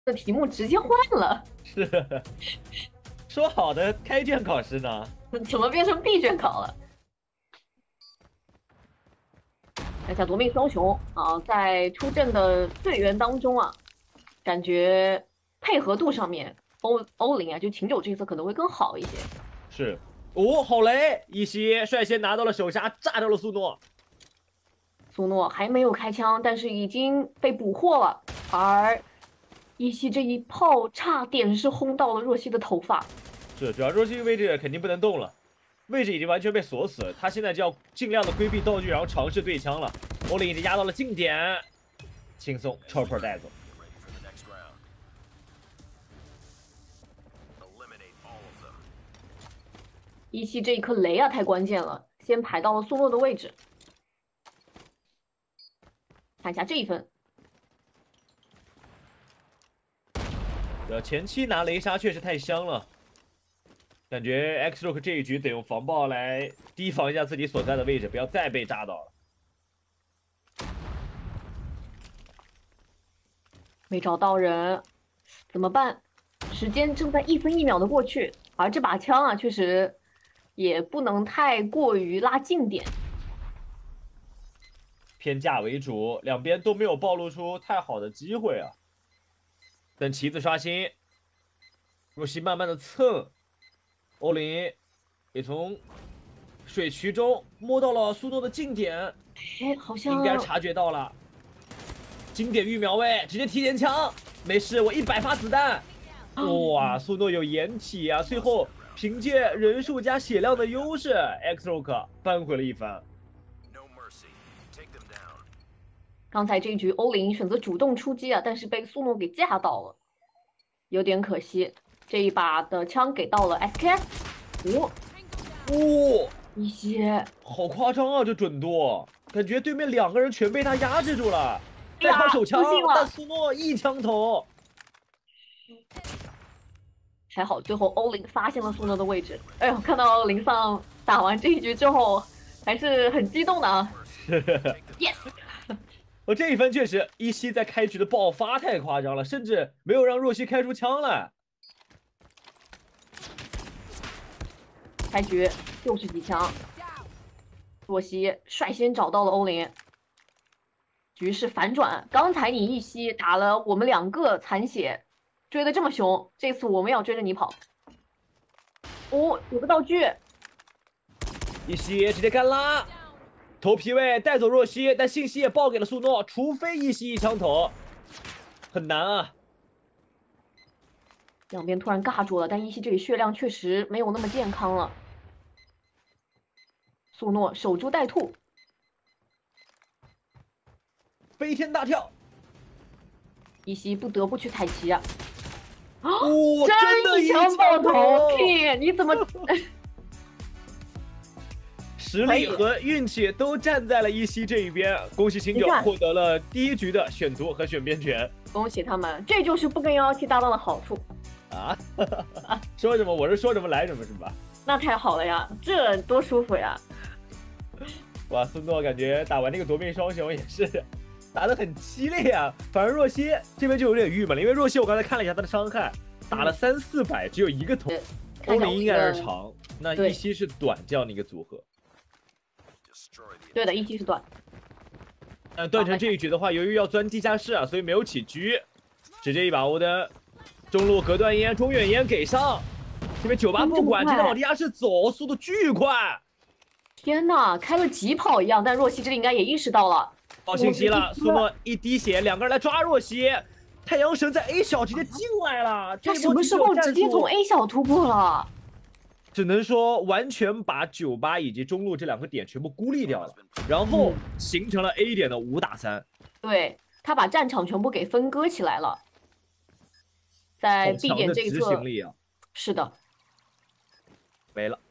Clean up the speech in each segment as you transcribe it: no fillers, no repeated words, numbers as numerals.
的题目直接换了， 是，说好的开卷考试呢？ 怎么变成闭卷考了？看一下夺命双雄啊，在出阵的队员当中啊，感觉配合度上面，欧林啊，就秦九这一侧可能会更好一些。 是，哦，好雷！一西率先拿到了首杀，炸掉了苏诺。 苏诺还没有开枪，但是已经被捕获了，而一西这一炮差点是轰到了若曦的头发。 是，主要若曦位置肯定不能动了，位置已经完全被锁死了，他现在就要尽量的规避道具，然后尝试对枪了。欧林已经压到了近点，轻松 chopper 带走。 一西这一颗雷啊，太关键了，先排到了苏诺的位置。看一下这一分， 前期拿雷莎确实太香了，感觉 X-Rock 这一局得用防爆来提防一下自己所在的位置，不要再被炸到了。 没找到人，怎么办？时间正在1分1秒的过去，而这把枪啊，确实也不能太过于拉近点。 偏架为主，两边都没有暴露出太好的机会啊。等旗子刷新，若曦慢慢的蹭，欧林也从水渠中摸到了苏诺的近点， 哎，好像应该察觉到了。经典预秒位，直接提前枪，没事，我100发子弹。哇，苏诺有掩体啊，最后凭借人数加血量的优势 ，X-Rock 扳回了一番。 刚才这一局欧林选择主动出击啊，但是被苏诺给架到了，有点可惜。这一把的枪给到了 SKS， 一些好夸张啊，这准度，感觉对面2个人全被他压制住了。再靠手枪，但苏诺一枪头。 还好最后欧林发现了苏诺的位置。哎呦，看到林丧打完这一局之后，还是很激动的啊。Yes。 我这一分确实，一西在开局的爆发太夸张了，甚至没有让若曦开出枪来。 开局就是几枪，若曦率先找到了欧林，局势反转。刚才你一西打了我们2个残血，追得这么凶，这次我们要追着你跑。哦，有个道具， 一西直接干拉。头皮位带走若曦，但信息也报给了苏诺，除非一西一枪头，很难啊。 两边突然尬住了，但一西这里血量确实没有那么健康了。苏诺守株待兔， 飞天大跳， 一西不得不去采旗啊！ 真的一枪爆头 ，King， 你怎么？ 实力和运气都站在了一西这一边，恭喜秦九获得了第1局的选图和选边权， 恭喜他们，这就是不跟117搭档的好处啊！说什么我是说什么来什么是吧？ 那太好了呀，这多舒服呀！ 哇，苏诺感觉打完那个夺命双雄也是打得很凄厉啊，反而若曦这边就有点郁闷了，因为若曦我刚才看了一下他的伤害，打了300-400，只有1个头，欧林应该是长，那一西是短这样的一个组合。 对的，一西是短。 段成这一局的话，由于要钻地下室啊，所以没有起狙，直接一把欧登，中路隔断烟、中远烟给上。这边98不管，直接往地下室走，速度巨快。 天哪，开了疾跑一样，但若曦这里应该也意识到了。 报信息了，苏诺一滴血，2个人来抓若曦。太阳神在 A 小直接进来了， 他什么时候直接从 A 小突破了？ 只能说完全把98以及中路这2个点全部孤立掉了，然后形成了 A 点的5打3。 对，他把战场全部给分割起来了，在 B 点这一侧， 啊、 是的， 没了。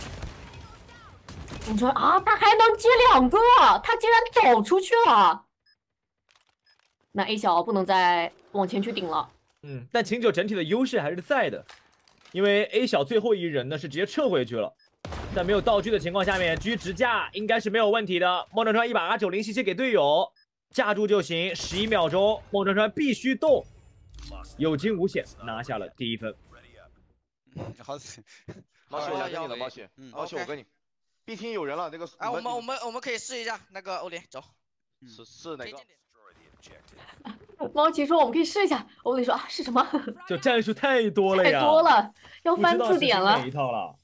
你说啊，他还能接2个，他竟然走出去了。那 A 小不能再往前去顶了。 但秦九整体的优势还是在的。因为 A 小最后一人呢是直接撤回去了，在没有道具的情况下面，狙直架应该是没有问题的。孟川川一把90信息给队友，架住就行。11秒钟，孟川川必须动。 有惊无险拿下了第1分。 好， 猫起，我跟你了，猫起，猫起，我跟你。B 厅有人了，这个。 啊，我们可以试一下那个欧林，走。 是哪个？ 猫奇说我们可以试一下，欧林说啊是什么？ 就战术太多了呀， 太多了，要翻字典了。 哪一套了？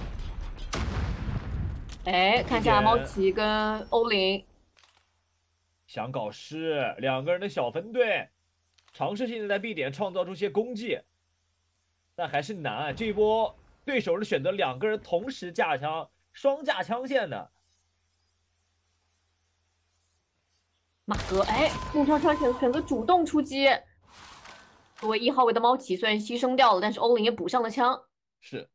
哎，看一下猫奇跟欧林。 想搞事，2个人的小分队，尝试性的在 B 点创造出些功绩，但还是难。这一波对手是选择2个人同时架枪，双架枪线的。 马哥，哎，孟川川选择主动出击。作为1号位的猫奇虽然牺牲掉了，但是欧林也补上了枪。 是。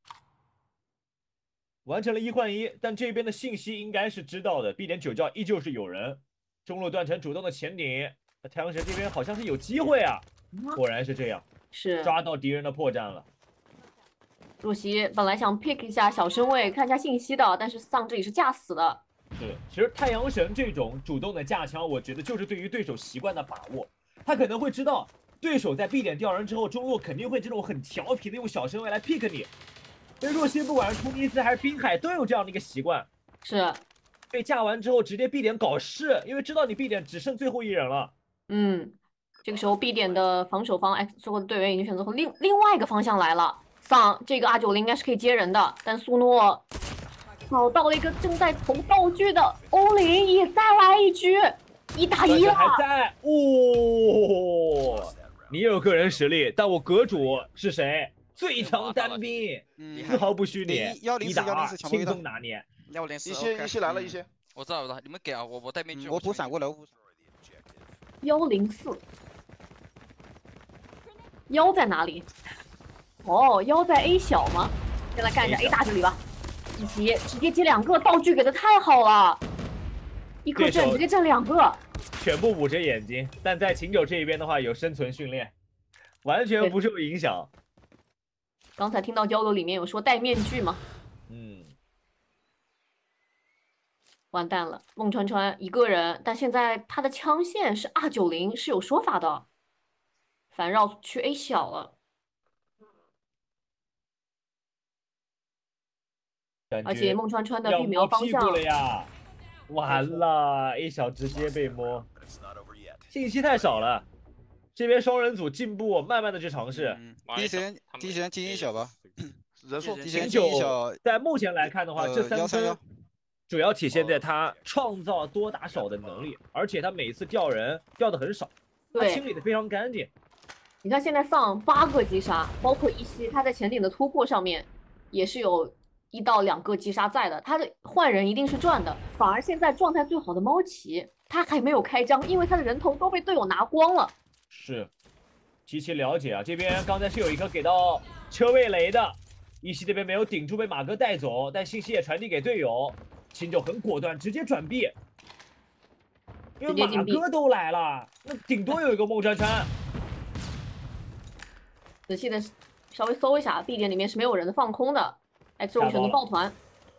完成了1换1，但这边的信息应该是知道的。B 点9教依旧是有人，中路断层主动的前顶，太阳神这边好像是有机会啊，果然是这样， 是抓到敌人的破绽了。 若曦本来想 pick 一下小身位看一下信息的，但是丧这里是架死的。 是，其实太阳神这种主动的架枪，我觉得就是对于对手习惯的把握，他可能会知道对手在 B 点掉人之后，中路肯定会这种很调皮的用小身位来 pick 你。因为若曦不管是突尼斯还是滨海都有这样的一个习惯， 是被架完之后直接 B 点搞事，因为知道你 B 点只剩最后1人了。 这个时候 B 点的防守方 X 所有的队员已经选择从另外一个方向来了。丧这个R90应该是可以接人的，但苏诺找到了一个正在投道具的欧林，也再来一局，1打1了。 还在哦，你有个人实力，但我阁主是谁？最强单兵，丝毫不虚拟，1打2轻松拿捏。 104， 一些来了，一些。 我知道，你们给啊，我带面具。 我补闪过来 104，妖在哪里？哦，妖在 A 小吗？先来干一下 A 大这里吧。一起直接接2个道具，给的太好了，一颗阵直接挣2个， 全部捂着眼睛。但在秦九这一边的话，有生存训练，完全不受影响。 刚才听到交流里面有说戴面具吗？完蛋了，孟川川一个人，但现在他的枪线是R90，是有说法的。反绕去 A 小了，而且孟川川的育苗方向了呀，完了 ，A 小直接被摸，信息太少了。这边双人组进步，慢慢的去尝试。 第一时间精英小吧， 人数秦九在目前来看的话，这3分主要体现在他创造多打少的能力，而且他每次掉人掉的很少，他清理的非常干净。 你看现在丧8个击杀，包括一些他在前顶的突破上面也是有1到2个击杀在的，他的换人一定是赚的。反而现在状态最好的猫奇，他还没有开张，因为他的人头都被队友拿光了。 是，极其了解啊。这边刚才是有一个给到车位雷的，一西这边没有顶住，被马哥带走，但信息也传递给队友。秦九很果断，直接转 B， 因为马哥都来了，那顶多有一个孟川川。 仔细的稍微搜一下 ，B 点里面是没有人的，放空的。X5选择抱团，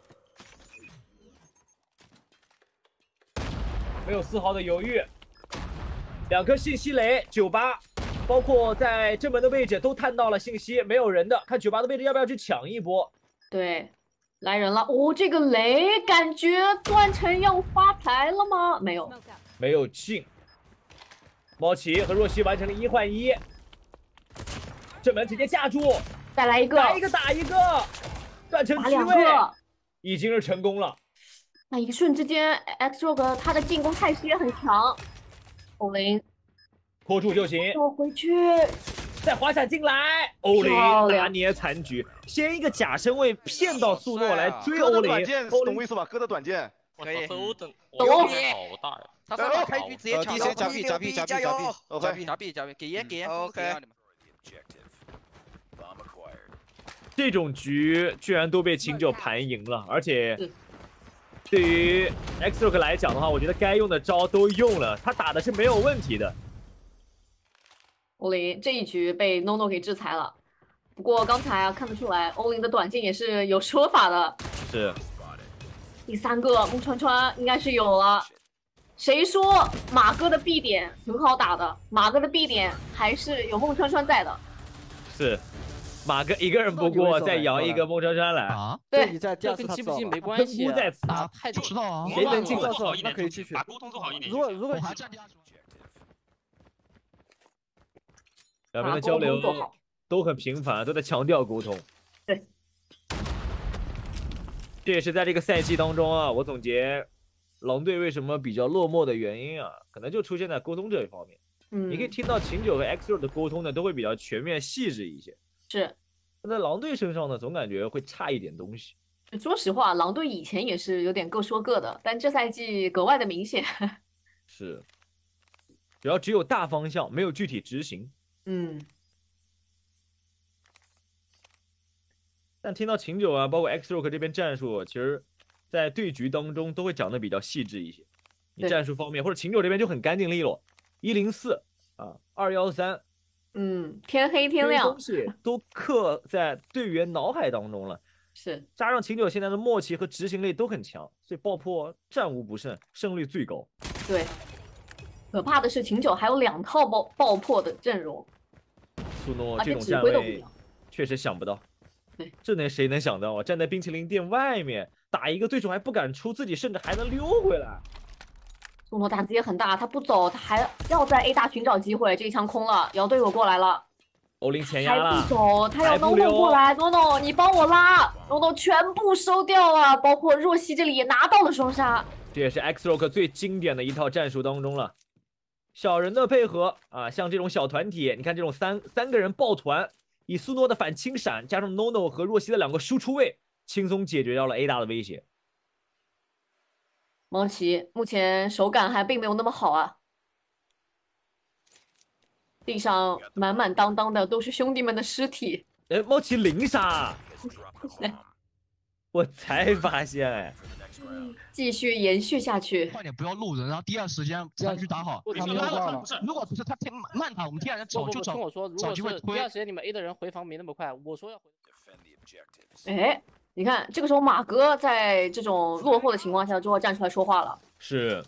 没有丝毫的犹豫。2颗信息雷，98，包括在正门的位置都探到了信息，没有人的，看98的位置要不要去抢一波？ 对。来人了哦！这个雷感觉断层要发牌了吗？没有， 没有进。猫奇和若曦完成了1换1，正门直接架住， 再来一个， 来一个打一个，断层区位已经是成功了。 那一瞬之间 ，X-Rogue 他的进攻态势也很强。欧林拖住就行， 我回去。 再滑铲进来，欧林拿捏残局，先一个假身位骗到苏诺来追欧林。 懂我意思吧？哥的短剑可以。 懂。 好大呀！他说开局直接抢到。 加 B 加 B 加 B 加 B 加 B， 给烟给烟。OK。 这种局居然都被秦九盘赢了，而且对于 X-Rogue 来讲的话，我觉得该用的招都用了，他打的是没有问题的。 欧林这一局被 NONO 给制裁了，不过刚才啊看得出来，欧林的短剑也是有说法的。 是。 第3个孟川川应该是有了， 谁说马哥的 B 点很好打的？马哥的 B 点还是有孟川川在的。 是，马哥一个人不过，再摇一个孟川川来啊。 对， 这跟进不进没关系。 在此打太知道啊。 谁能进做好一点， 那可以继续。 把沟通做好一点。 如果还占第二。 两边的交流都很频繁，都在强调沟通。 对， 这也是在这个赛季当中啊，我总结狼队为什么比较落寞的原因啊，可能就出现在沟通这一方面。你可以听到秦九和 X 的沟通呢，都会比较全面细致一些。 是， 在狼队身上呢，总感觉会差一点东西。 说实话，狼队以前也是有点各说各的，但这赛季格外的明显。 是，主要只有大方向，没有具体执行。但听到秦九啊，包括 X Rock 这边战术，其实，在对局当中都会讲的比较细致一些。你战术方面，或者秦九这边就很干净利落，104啊，213， 天黑天亮， 东西都刻在队员脑海当中了。 是， 加上秦九现在的默契和执行力都很强，所以爆破战无不胜，胜率最高。 对，可怕的是秦九还有2套爆破的阵容。 苏诺这种站位确实想不到， 对， 这谁能想到啊？站在冰淇淋店外面打一个对手还不敢出，自己甚至还能溜回来。 苏诺胆子也很大，他不走，他还要在 A 大寻找机会。这一枪空了，姚队友过来了， 欧林前压了， 还不走，他要 NONO 过来 ，NONO 你帮我拉 ，NONO 全部收掉了，包括若曦这里也拿到了双杀。 这也是 X Rock 最经典的一套战术当中了。小人的配合啊，像这种小团体，你看这种三个人抱团，以苏诺的反轻闪加上 NONO 和若曦的2个输出位，轻松解决掉了 A 大的威胁。 猫奇目前手感还并没有那么好啊，地上满满当当的都是兄弟们的尸体。 哎，猫奇0杀，我才发现哎。 继续延续下去， 快点不要路人，然后第二时间上去打好。如果不是他慢打，我们第二人早就找。 听我说，如果是第二时间你们 A 的人回防没那么快，我说要回。 哎，你看这个时候马哥在这种落后的情况下，就要站出来说话了。 是，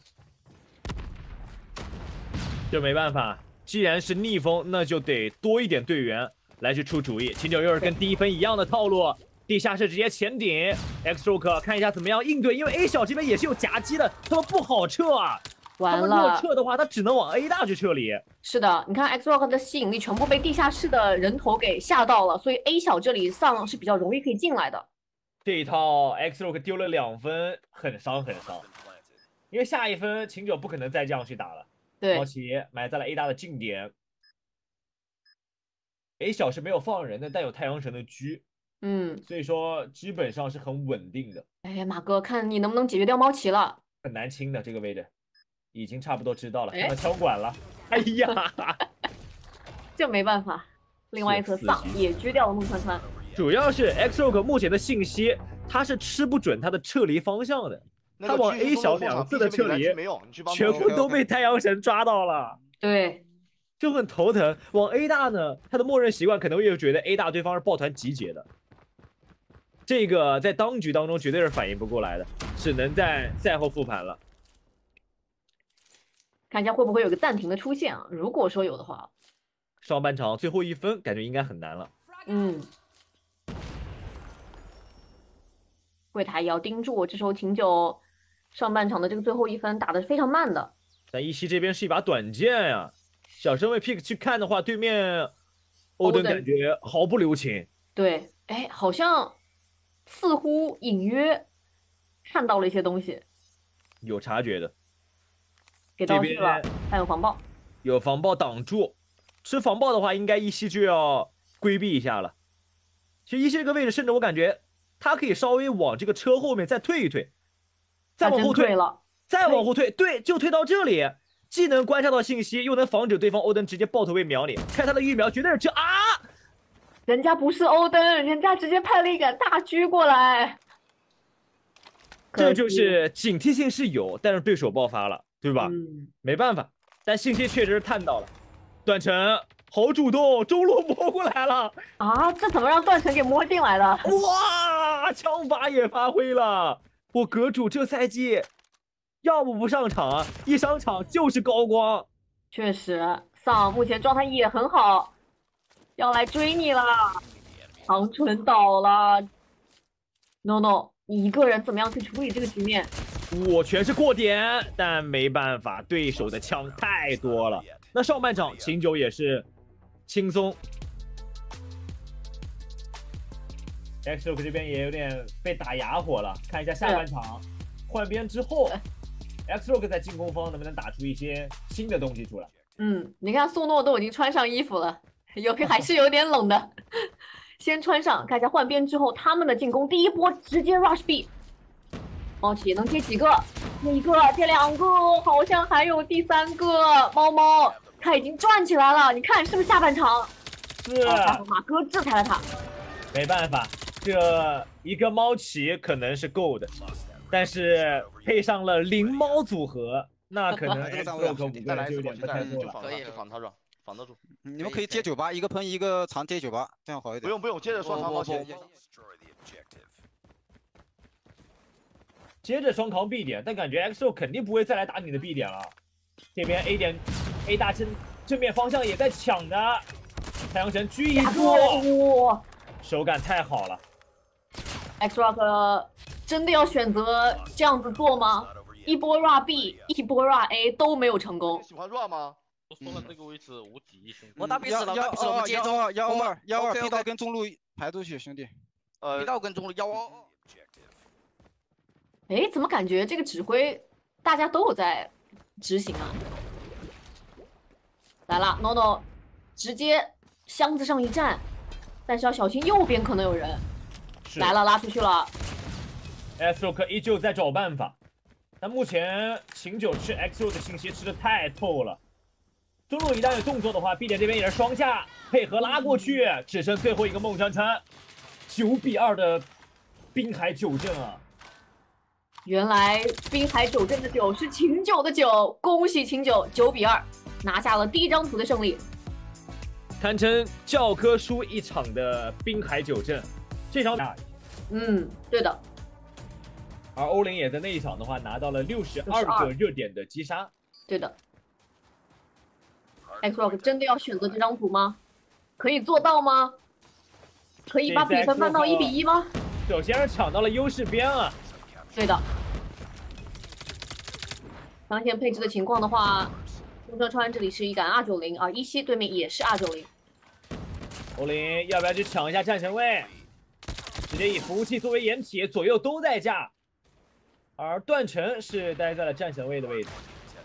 这没办法，既然是逆风，那就得多一点队员来去出主意。秦九又是跟第1分一样的套路。地下室直接前顶 ，X Rock 看一下怎么样应对，因为 A 小这边也是有夹击的，他们不好撤啊。 完了， 他们如果撤的话，他只能往 A 大去撤离。 是的，你看 X Rock 的吸引力全部被地下室的人头给吓到了，所以 A 小这里丧是比较容易可以进来的。 这一套 X Rock 丢了2分，很伤很伤。因为下一分秦九不可能再这样去打了。 对， 毛奇埋在了 A 大的近点。A 小是没有放人的，但有太阳神的狙。所以说基本上是很稳定的。 哎，马哥，看你能不能解决掉猫奇了。 很难清的这个位置，已经差不多知道了，看到枪管了。哎呀， 这没办法。另外一侧丧也狙掉了孟川川。 主要是 X Rock 目前的信息，他是吃不准他的撤离方向的。他往 A 小2次的撤离，全部都被太阳神抓到了。 对， 就很头疼。往 A 大呢，他的默认习惯可能会觉得 A 大对方是抱团集结的。这个在当局当中绝对是反应不过来的，只能在赛后复盘了。 看一下会不会有个暂停的出现啊？如果说有的话， 上半场最后1分感觉应该很难了。 柜台也要盯住，这时候秦九上半场的这个最后1分打得非常慢的。 但一西这边是一把短剑呀，小身位 pick 去看的话，对面欧登感觉毫不留情。对， 哎，好像似乎隐约看到了一些东西， 有察觉的。 给道具了，还有防爆， 有防爆挡住。吃防爆的话，应该一西就要规避一下了。其实一西这个位置，甚至我感觉他可以稍微往这个车后面再退一退，再往后退了， 再往后退，对，就退到这里，既能观察到信息，又能防止对方欧登直接爆头位秒你。看他的预秒，绝对是这啊！ 人家不是欧登，人家直接派了一杆大狙过来。 这就是警惕性是有，但是对手爆发了，对吧？没办法，但信息确实是探到了。段成好主动，中路摸过来了啊！这怎么让段成给摸进来的？ 哇，枪法也发挥了。我阁主这赛季要不上场啊，一上场就是高光。 确实，丧目前状态也很好，要来追你了。长春倒了 ，no， 你一个人怎么样去处理这个局面？ 我全是过点，但没办法，对手的枪太多了。那上半场秦九也是轻松 ，X-Rock 这边也有点被打哑火了。看一下下半场换边之后。X-Rock 在进攻方能不能打出一些新的东西出来？ 你看宋诺都已经穿上衣服了，还是有点冷的。先穿上，看一下换边之后他们的进攻，第一波直接 rush B。猫起能接几个？接一个，接两个，好像还有第三个。猫，他已经转起来了，你看是不是下半场？ 是。 马哥制裁了他。 没办法，这一个猫起可能是够的。但是配上了灵猫组合，那可能 X-Rock 5个人就有点不太够了。 可以防他撞，防得住。 你们可以接98，一个喷一个长接98，这样好一点。 不用，接着双扛毛血。 接着双扛 B 点，但感觉 X-Rock 肯定不会再来打你的 B 点了。这边 A 大正面方向也在抢着，太阳神狙一个，手感太好了。 X-Rock 真的要选择这样子做吗？一波 rua B， 一波 rua A 都没有成功。 喜欢 rua 吗？ 我说了这个位置无敌，兄弟。 我打彼此了，我们接中 122，B 道跟中路排出去，兄弟。 B 道跟中路122。 哎，怎么感觉这个指挥大家都有在执行啊？来了 ，NONO 直接箱子上一站，但是要小心右边可能有人。来了，拉出去了。 X-Rock 依旧在找办法，但目前秦九吃 X-Rock 的信息吃的太透了。中路一旦有动作的话 ，B 点这边也是双下配合拉过去，只剩最后一个孟川川，9比2的滨海九镇啊！ 原来滨海九镇的9是秦九的9，恭喜秦九9比2拿下了第一张图的胜利， 堪称教科书一场的滨海九镇。这场对的。 而欧林也在那一场的话拿到了62个热点的击杀。 对的。X-Rock 真的要选择这张图吗？可以做到吗？可以把比分扳到1比1吗？ 首先是抢到了优势边啊。 对的。当前配置的情况的话，中车川这里是一杆290，而一西对面也是290。 欧林要不要去抢一下战神位？直接以服务器作为掩体，左右都在架。而段成是待在了战神位的位置，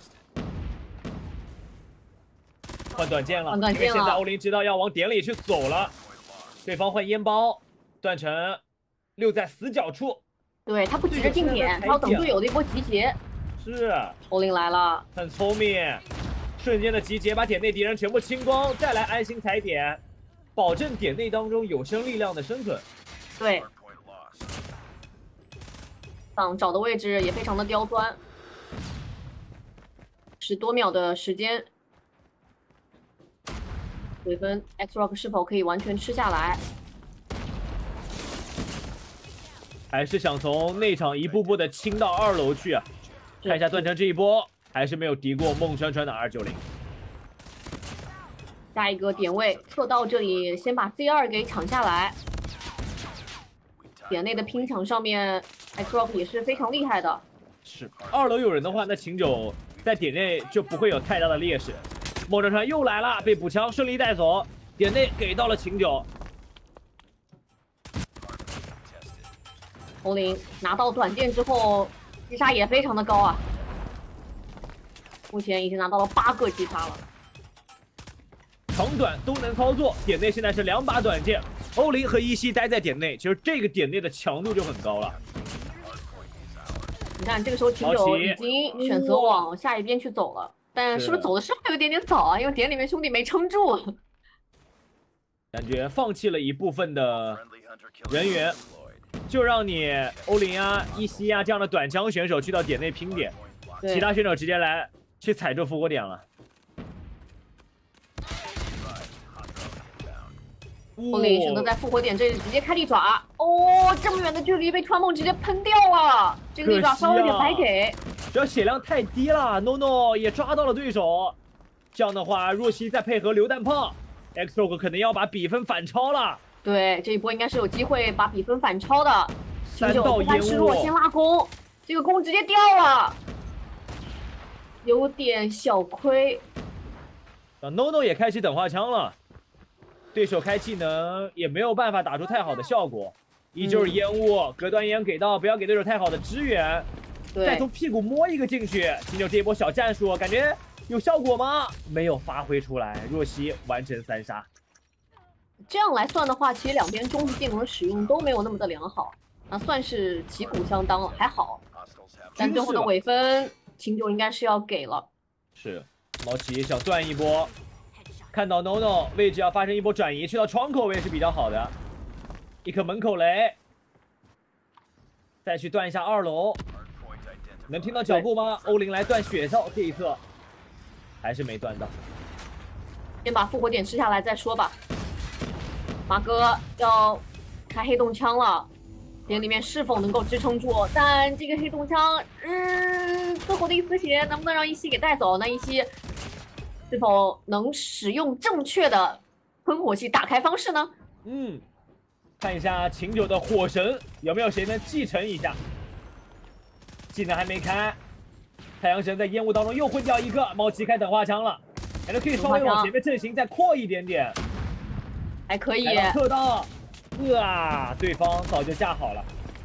换短剑了，因为现在欧林知道要往点里去走了，对方换烟包，段成溜在死角处， 对他不急着进点，他要等队友的一波集结。 是， 欧林来了， 很聪明，瞬间的集结把点内敌人全部清光，再来安心踩点，保证点内当中有生力量的生存。 对。找的位置也非常的刁钻，10多秒的时间，回分 X-Rock 是否可以完全吃下来？ 还是想从内场一步步的清到2楼去啊！看一下段成这一波还是没有敌过孟川川的 R90。 下一个点位测到这里，先把 Z2 给抢下来。点内的拼抢上面 ，X-Rock 也是非常厉害的。 是，2楼有人的话，那秦九在点内就不会有太大的劣势。孟川川又来了，被补枪顺利带走，点内给到了秦九。 欧林拿到短剑之后，击杀也非常的高啊，目前已经拿到了8个击杀了。 长短都能操作，点内现在是2把短剑。欧林和一西待在点内，其实这个点内的强度就很高了。 你看，这个时候秦九已经选择往下一边去走了，但是不是走的稍微有点早啊？因为点里面兄弟没撑住， 感觉放弃了一部分的人员，就让你欧林啊、一西啊这样的短枪选手去到点内拼点，其他选手直接来去踩住复活点了。 欧林选择在复活点这里直接开利爪，哦，这么远的距离被川梦直接喷掉了，这个利爪稍微有点白给。 主要血量太低了 ，NONO 也抓到了对手。这样的话，若曦再配合榴弹炮 ，Xrock 可能要把比分反超了。 对，这一波应该是有机会把比分反超的。 3道烟雾， 先拉弓，这个弓直接掉了，有点小亏。 NONO 也开启等化枪了。对手开技能也没有办法打出太好的效果，依旧是烟雾，隔断烟给到，不要给对手太好的支援。再从屁股摸一个进去，秦九这一波小战术感觉有效果吗？没有发挥出来，若曦完成3杀。 这样来算的话，其实两边中级技能的使用都没有那么的良好，算是旗鼓相当了，还好。但最后的尾分，秦九应该是要给了。 是，毛奇想断一波。看到 NONO 位置要发生一波转移，去到窗口位是比较好的。一颗门口雷，再去断一下2楼。能听到脚步吗？欧林来断血哨这一侧，还是没断到。 先把复活点吃下来再说吧。马哥要开黑洞枪了，点里面是否能够支撑住？但这个黑洞枪，最后的一丝血能不能让一希给带走？那一希是否能使用正确的喷火器打开方式呢？ 看一下秦九的火神有没有谁能继承一下。技能还没开，太阳神在烟雾当中又混掉一个，猫奇开等化枪了，感觉可以稍微往前面阵型再扩一点点， 还可以。 特到，对方早就架好了。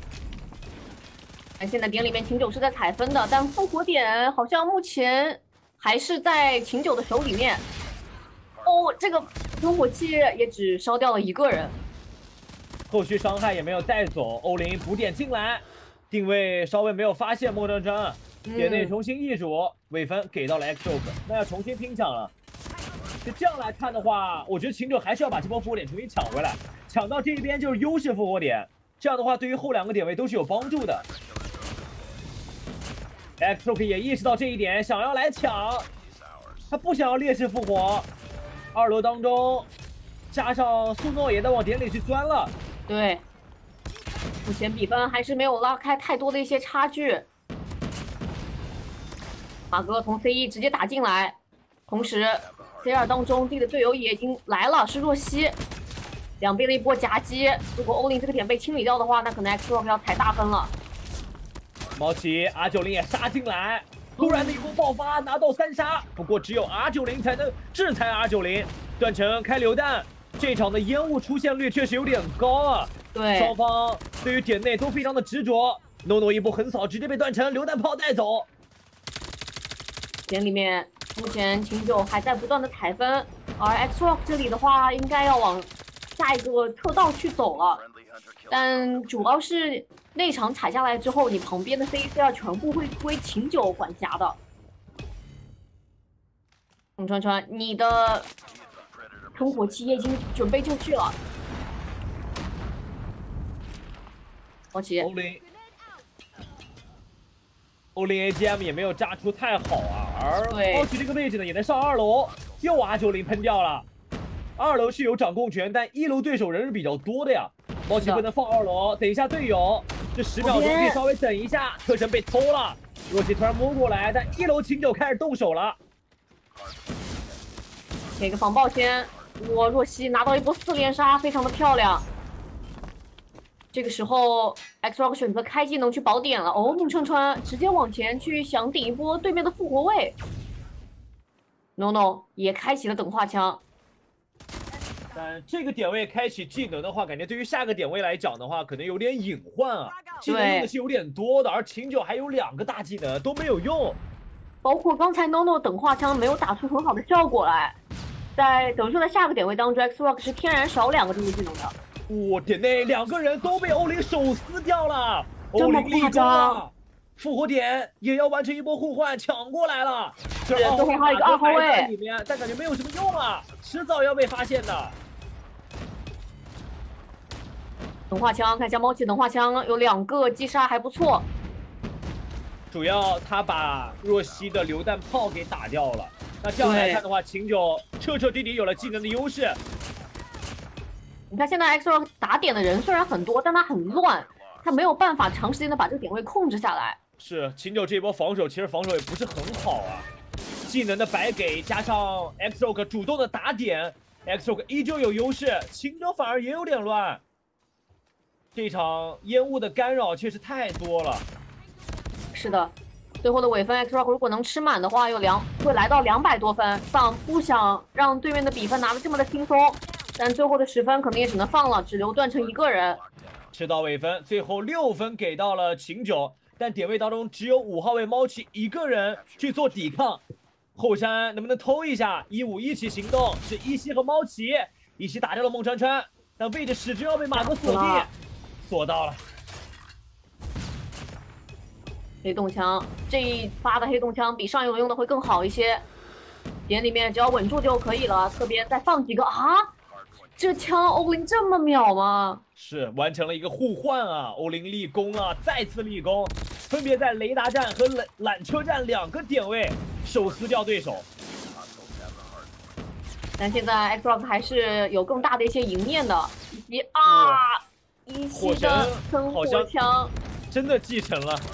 现在点里面秦九是在采分的，但复活点好像目前还是在秦九的手里面。哦，这个喷火器也只烧掉了1个人， 后续伤害也没有带走。欧林补点进来。定位稍微没有发现莫章章，点内重新易主，尾分给到了 Xrock， 那要重新拼抢了。就这样来看的话，我觉得秦九还是要把这波复活点重新抢回来，抢到这一边就是优势复活点，这样的话对于后2个点位都是有帮助的。Xrock 也意识到这一点，想要来抢，他不想要劣势复活。2楼当中，加上苏诺也在往点里去钻了。 对。目前比分还是没有拉开太多的一些差距。马哥从 C1 直接打进来，同时 C2 当中自己的队友也已经来了，是若曦。两边的一波夹击，如果欧林这个点被清理掉的话，那可能 Xrock 要踩大分了。 毛奇 R90也杀进来，突然的一波爆发，拿到3杀，不过只有 R90才能制裁 R90。段成开榴弹，这场的烟雾出现率确实有点高啊。 对， 双方对于点内都非常的执着。NONO 一波横扫，直接被段成榴弹炮带走。 点里面目前秦九还在不断的踩分，而 Xrock 这里的话应该要往下一个特道去走了，但主要是那场踩下来之后，你旁边的 C1、C2 全部会归秦九管辖的。川川，你的喷火器也已经准备就绪了。毛奇， 欧林 AGM 也没有炸出太好啊，而毛奇这个位置呢也能上2楼，又R90喷掉了。2楼是有掌控权，但1楼对手人是比较多的呀。毛奇不能放2楼，等一下队友，这10秒钟可以稍微等一下。特征被偷了，若曦突然摸过来，但1楼秦九开始动手了。 给个防爆先，若曦拿到一波4连杀，非常的漂亮。这个时候 ，Xrock 选择开技能去保点了。哦，孟川川直接往前去想顶一波对面的复活位。NONO 也开启了等化枪。 但这个点位开启技能的话，感觉对于下个点位来讲的话，可能有点隐患啊。技能用的是有点多的，而秦九还有2个大技能都没有用。 包括刚才 NONO 等化枪没有打出很好的效果来。等于说在下个点位当中 ，Xrock 是天然少2个这个技能的。 点内2个人都被欧林手撕掉了，欧林立功了，复活点也要完成一波互换，抢过来了。这最后还有一个2号位里面，但感觉没有什么用啊，迟早要被发现的。 等化枪，看一下猫气等化枪有2个击杀还不错。 主要他把若曦的榴弹炮给打掉了，那这样来看的话，秦九彻彻底底有了技能的优势。 你看现在 XROC 打点的人虽然很多，但他很乱，他没有办法长时间的把这个点位控制下来。 是秦九这一波防守，其实防守也不是很好啊。技能的白给加上 XROC 主动的打点 ，XROC 依旧有优势，秦九反而也有点乱。这场烟雾的干扰确实太多了。 是的。最后的尾分 XROC 如果能吃满的话，会来到200多分。丧不想让对面的比分拿得这么的轻松，但最后的10分可能也只能放了，只留段成一个人。 吃到尾分，最后6分给到了秦九，但点位当中只有5号位猫奇一个人去做抵抗。后山能不能偷一下？15一起行动，是一西和猫奇一起打掉了孟川川，但位置始终要被马哥锁定，锁到了。 黑洞枪这一发的黑洞枪比上一轮用的会更好一些，点里面只要稳住就可以了。侧边再放几个啊！这枪欧林这么秒吗？ 是完成了一个互换啊，欧林立功啊，再次立功，分别在雷达站和缆车站2个点位手撕掉对手。 但现在 XROC 还是有更大的一些赢面的，一西的喷火枪真的继承了。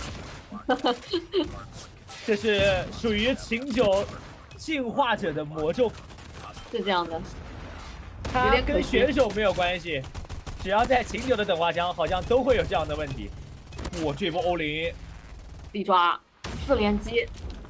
这是属于秦九进化者的魔咒， 是这样的。 它跟选手没有关系，只要在秦九的等化枪，好像都会有这样的问题。我这波欧林， 利抓4连击，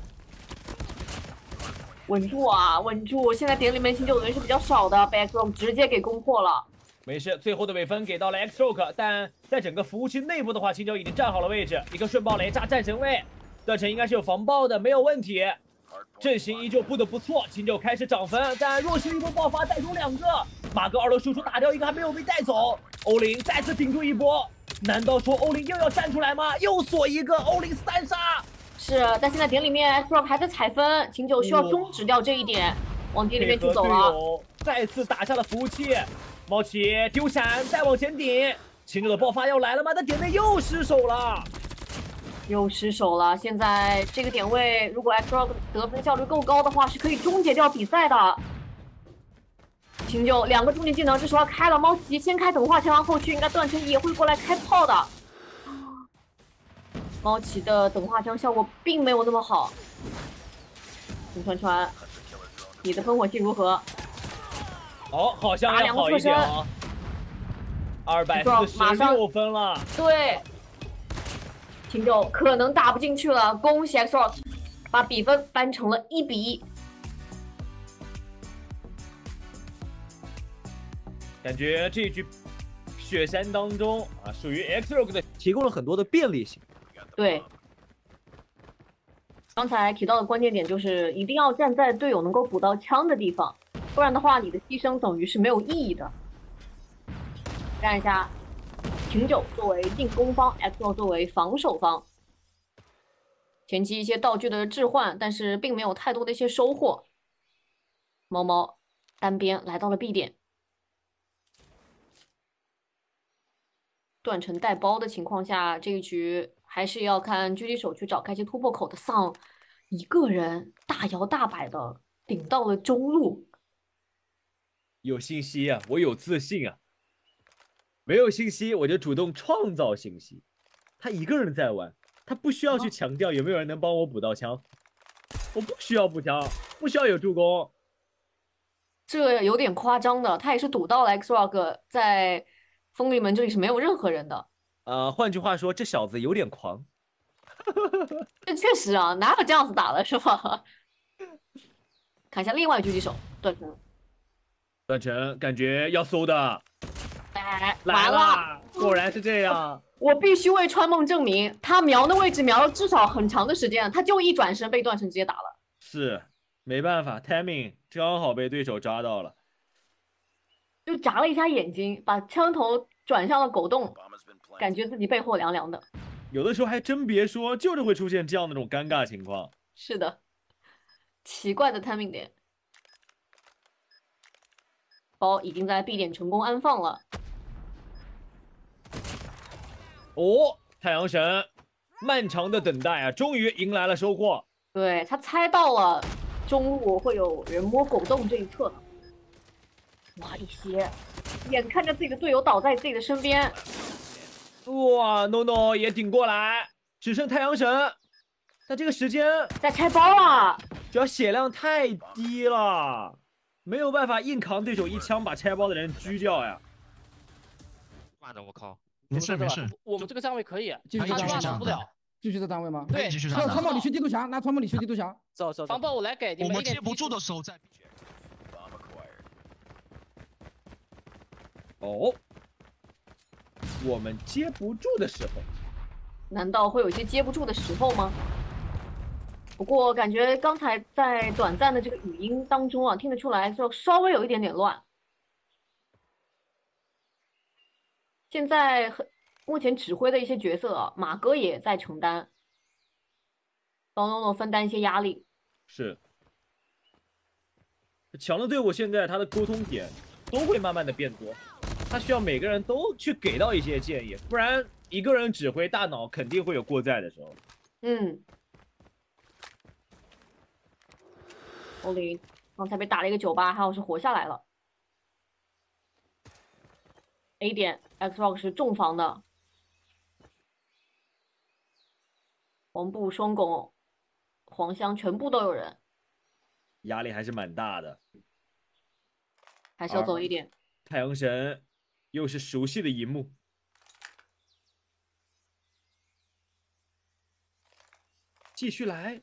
稳住啊，稳住！现在点里面秦九的人是比较少的，被 XROC 直接给攻破了。 没事，最后的尾分给到了 XROC， 但在整个服务区内部的话，秦九已经站好了位置，一个顺爆雷炸战神位，段成应该是有防爆的，没有问题。阵型依旧布的不错，秦九开始涨分，但若曦一波爆发带走2个，马哥2楼输出打掉一个还没有被带走，欧林再次顶住一波，难道说欧林又要站出来吗？又锁一个，欧林3杀。 是，但现在点里面 XROC 还在踩分，秦九需要终止掉这一点，往点里面去走了。 再次打下了服务器。猫奇丢闪，再往前顶，秦九的爆发要来了吗？但点内又失手了， 现在这个点位，如果 XROC 得分效率够高的话，是可以终结掉比赛的。秦九2个终结技能，这时候开了，猫奇先开等化枪，后续应该段成也会过来开炮的。猫奇的等化枪效果并没有那么好。陈川川，你的喷火器如何？ 哦，好像要好一点啊，246分了。 对，秦九可能打不进去了，恭喜 XROC 把比分扳成了1比1。 感觉这局雪山当中啊，属于 XROC 的提供了很多的便利性。 对，刚才提到的关键点就是一定要站在队友能够补到枪的地方。不然的话，你的牺牲等于是没有意义的。看一下，秦九作为进攻方 ，XROC 作为防守方，前期一些道具的置换，但是并没有太多的一些收获。猫猫单边来到了 B 点，断成带包的情况下，这一局还是要看狙击手去找开一些突破口的。丧一个人大摇大摆的顶到了中路。 有信息啊，我有自信啊。没有信息，我就主动创造信息。他一个人在玩，他不需要去强调有没有人能帮我补到枪，我不需要补枪，不需要有助攻。 这有点夸张的，他也是赌到了 XROC 在风力门这里是没有任何人的。 换句话说，这小子有点狂。 这确实啊，哪有这样子打的，是吧？看一下另外狙击手段成。 段成感觉要搜的， 来了， 果然是这样。 我必须为川梦证明，他瞄的位置瞄了至少很长的时间，他就一转身被段成直接打了。 是，没办法 ，timing 刚好被对手抓到了， 就眨了一下眼睛，把枪头转向了狗洞，感觉自己背后凉凉的。 有的时候还真别说，就是会出现这样的那种尴尬情况。 是的，奇怪的 timing 点。包已经在 B 点成功安放了。 哦，太阳神，漫长的等待啊，终于迎来了收获。 对，他猜到了中路会有人摸狗洞这一侧。 哇，一些，眼看着自己的队友倒在自己的身边， 哇 ，NONO 也顶过来，只剩太阳神，但这个时间在拆包啊！ 主要血量太低了，没有办法硬扛对手一枪把拆包的人狙掉呀。 挂着我靠！ 没事没事， 我们这个站位可以， 继续他站位打不了。 继续在单位吗？ 对， 继续那川宝你去地图墙，拿川宝你去地图墙。 走。防爆我来给你们。 我们接不住的时候再。 哦，我们接不住的时候， 难道会有一些接不住的时候吗？不过感觉刚才在短暂的这个语音当中啊，听得出来就稍微有一点点乱。现在目前指挥的一些角色啊，马哥也在承担，帮诺诺分担一些压力。 是强的队伍，现在他的沟通点都会慢慢的变多，他需要每个人都去给到一些建议，不然一个人指挥大脑肯定会有过载的时候。 嗯，欧林刚才被打了一个98，还好是活下来了。A 点 Xbox 是重防的，黄布、双拱、黄香全部都有人， 压力还是蛮大的。 还是要走一点。 太阳神又是熟悉的一幕，继续来，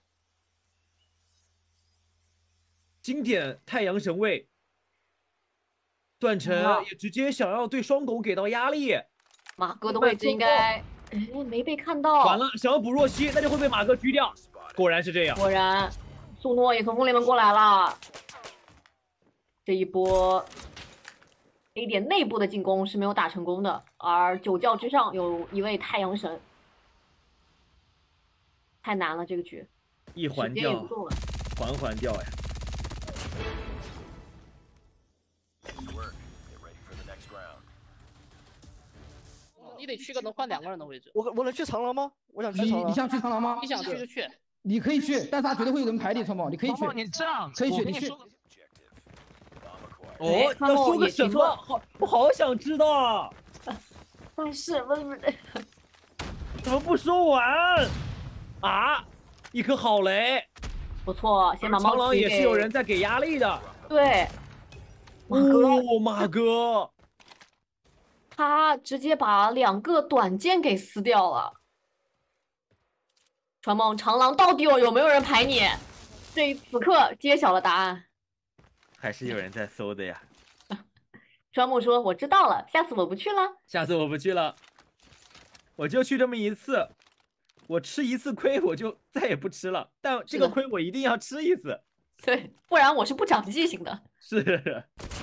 经典太阳神位。段成也直接想要对双拱给到压力， 马哥的位置应该没被看到。 完了，想要补若曦，那就会被马哥狙掉。果然是这样。 果然，苏诺也从锋利门过来了。这一波 A 点内部的进攻是没有打成功的，而九教之上有一位太阳神，太难了这个局， 一环掉，环环掉呀。 你得去个能换2个人的位置。 我能去长廊吗？我想去长廊。 你想去长廊吗？ 你想去就去。 你可以去，但是他绝对会有人排你，川宝，你可以去。 你这样可以去，你去。 哦，要说个什么？好，我好想知道。 但是不怎么不说完啊？一颗好雷， 不错，先把长廊也是有人在给压力的。 对， 马哥， 他直接把2个短剑给撕掉了。传梦长廊到底有没有人排你？此刻揭晓了答案。 还是有人在搜的呀。 川木说：“我知道了，下次我不去了。 下次我不去了，我就去这么一次，我吃一次亏，我就再也不吃了。但这个亏我一定要吃一次， 对，不然我是不长记性的。” 是。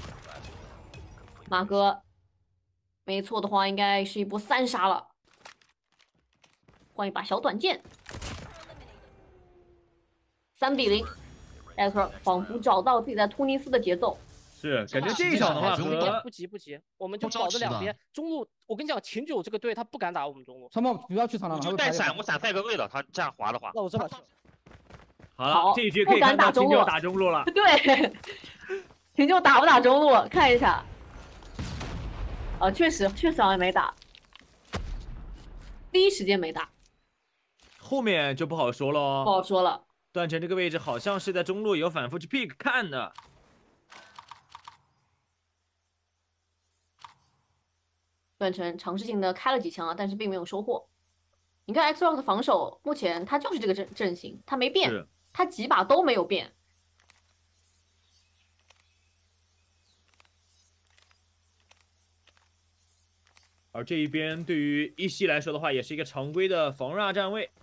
马哥，没错的话，应该是一波3杀了。换一把小短剑，3比0。艾克仿佛找到自己在突尼斯的节奏。 是，感觉这一场的话不急，我们就保着2边中路。我跟你讲，秦九这个队他不敢打我们中路。 川宝不要去长廊， 就带闪，我闪赛个位了，他这样滑的话。 那我这把去。 好了，这一局可以看到秦九打中路了。 对，秦九打不打中路？看一下。确实好像没打，第一时间没打， 后面就不好说了。 不好说了。 段成这个位置好像是在中路有反复去 pick 看的。 段成尝试性的开了几枪啊，但是并没有收获。你看 Xbox 的防守，目前他就是这个阵型，他没变，他几把都没有变。 而这一边对于一西来说的话，也是一个常规的防RA站位。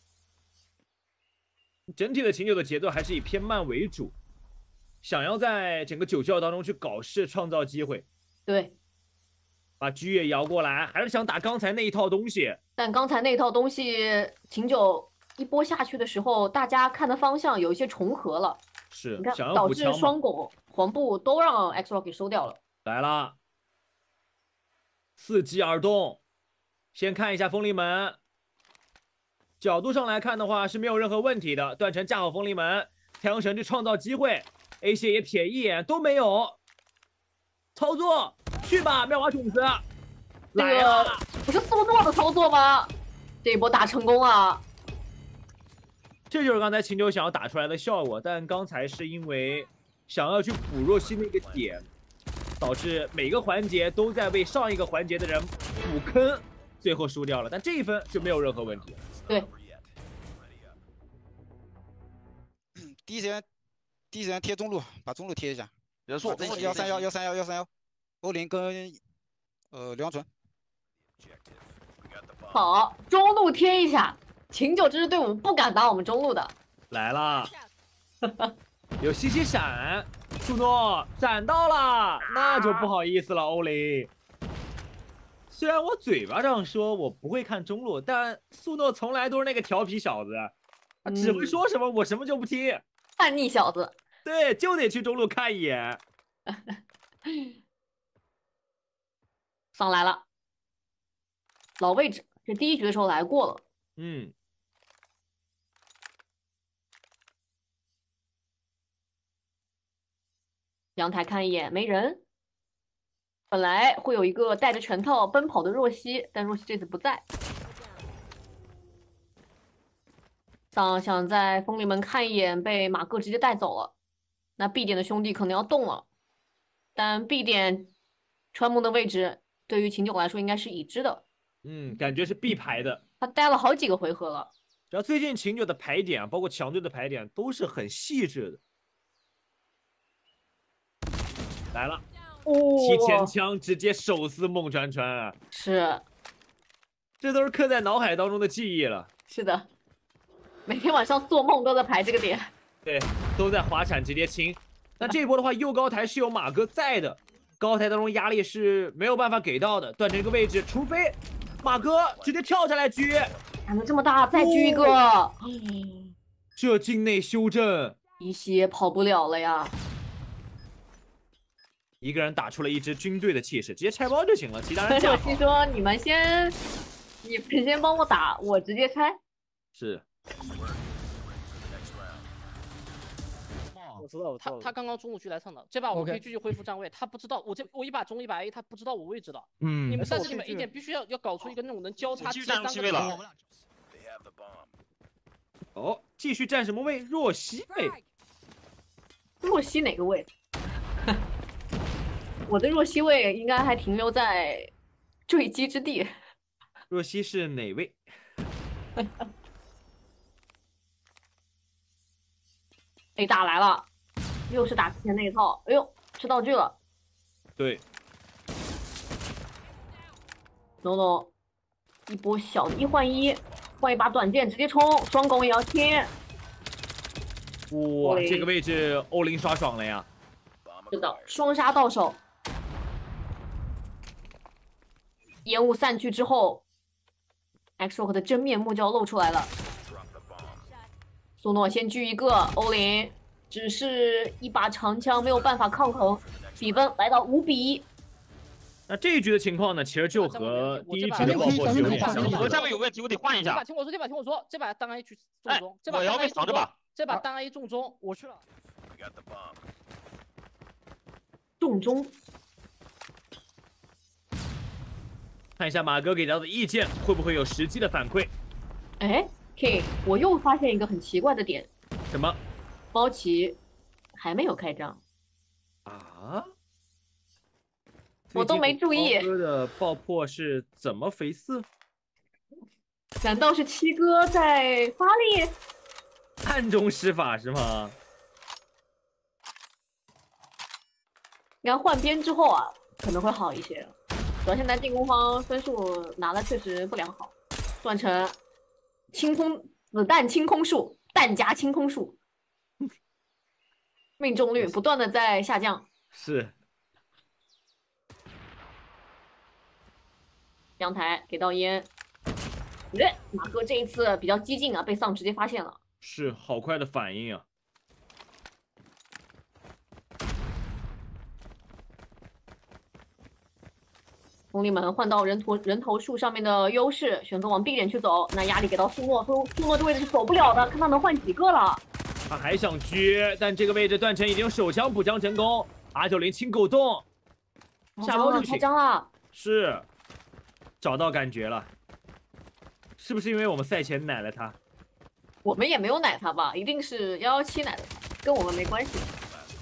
整体的秦九的节奏还是以偏慢为主，想要在整个9教当中去搞事，创造机会。 对， 把狙也摇过来，还是想打刚才那一套东西。 但刚才那套东西，秦九一波下去的时候，大家看的方向有一些重合了。 是， 你看导致双拱、黄布都让 Xbox 给收掉了。 来了，伺机而动，先看一下锋利门。角度上来看的话是没有任何问题的，段成架好锋利门，太阳神去创造机会 ，A 谢也瞥一眼都没有。 操作，去吧，妙蛙种子， 这个不是苏诺的操作吗？这一波打成功了。 这就是刚才秦九想要打出来的效果，但刚才是因为想要去补若曦那个点，导致每个环节都在为上一个环节的人补坑，最后输掉了。但这一分就没有任何问题。 对。 第一时间贴中路，把中路贴一下。 人数 131，欧林跟梁纯。 好，中路贴一下。秦九这支队伍不敢打我们中路的。 来了，有西西闪，苏诺闪到了，那就不好意思了，欧林。虽然我嘴巴上说我不会看中路，但苏诺从来都是那个调皮小子，他只会说什么我什么就不听。 叛逆小子。 对，就得去中路看一眼。 上来了，老位置，这第一局的时候来过了。 嗯。 阳台看一眼，没人。本来会有一个带着拳套奔跑的若曦，但若曦这次不在。桑想在风里门看一眼，被马哥直接带走了。那 B 点的兄弟可能要动了，但 B 点川木的位置对于秦九来说应该是已知的。 感觉是必排的。 他待了好几个回合了。 然后最近秦九的排点啊，包括强队的排点都是很细致的。来了，提前枪直接手撕孟川川啊！ 是， 这都是刻在脑海当中的记忆了。 是的，每天晚上做梦都在排这个点。 对，都在滑铲直接清。那这一波的话，右高台是有马哥在的，高台当中压力是没有办法给到的，断成一个位置，除非马哥直接跳下来狙。 胆子这么大，再狙一个。 这境内修正， 一些跑不了了呀。 一个人打出了一支军队的气势，直接拆包就行了，其他人架好。 我说你们先帮我打，我直接拆。 是。 我知道。 他刚刚中路区来蹭的，这把我可以继续恢复站位。他不知道我一把中一把 A， 他不知道我位置的。你们但是你们一点必须要搞出一个那种能交叉接三个了。 哦，继续站什么位？若曦位。 若曦哪个位？我的若曦位应该还停留在坠机之地。 若曦是哪位 ？A 打来了，又是打之前那一套。哎呦，吃道具了。 对。 NONO，一波小的1换1，换一把短剑直接冲，双攻也要贴。 哇，这个位置欧林刷爽了呀！ 是的，双杀到手。烟雾散去之后 ，X-Rock 的真面目就要露出来了。苏诺先狙一个，欧林只是一把长枪没有办法抗衡，比分来到5比1。 那这一局的情况呢，其实就和第一局的爆破是有点像。 我站位有问题，我得换一下。 听我说，这把单 A 去重中，这把我要被防着吧。 这把单 A 重中，我去了。 重中。 看一下马哥给到的意见会不会有实际的反馈？ 哎 ，King， 我又发现一个很奇怪的点。 什么？ 猫奇还没有开张啊？ 我都没注意。 猫哥的爆破是怎么回事？ 难道是七哥在发力？ 暗中施法是吗？ 你看换边之后啊，可能会好一些。主要现在进攻方分数拿的确实不良好，断成清空子弹清空数，弹夹清空数，命中率不断的在下降。 是。 阳台给到烟，马哥这一次比较激进啊，被丧直接发现了。 是，好快的反应啊！ 红利们换到人头树上面的优势，选择往 B 点去走。那压力给到苏诺，苏诺这位置是走不了的，看他能换几个了。 他还想狙，但这个位置段晨已经手枪补枪成功，R90清狗洞， 下包就行。 太脏了。 是，找到感觉了。是不是因为我们赛前奶了他？ 我们也没有奶他吧？一定是117奶的他，跟我们没关系。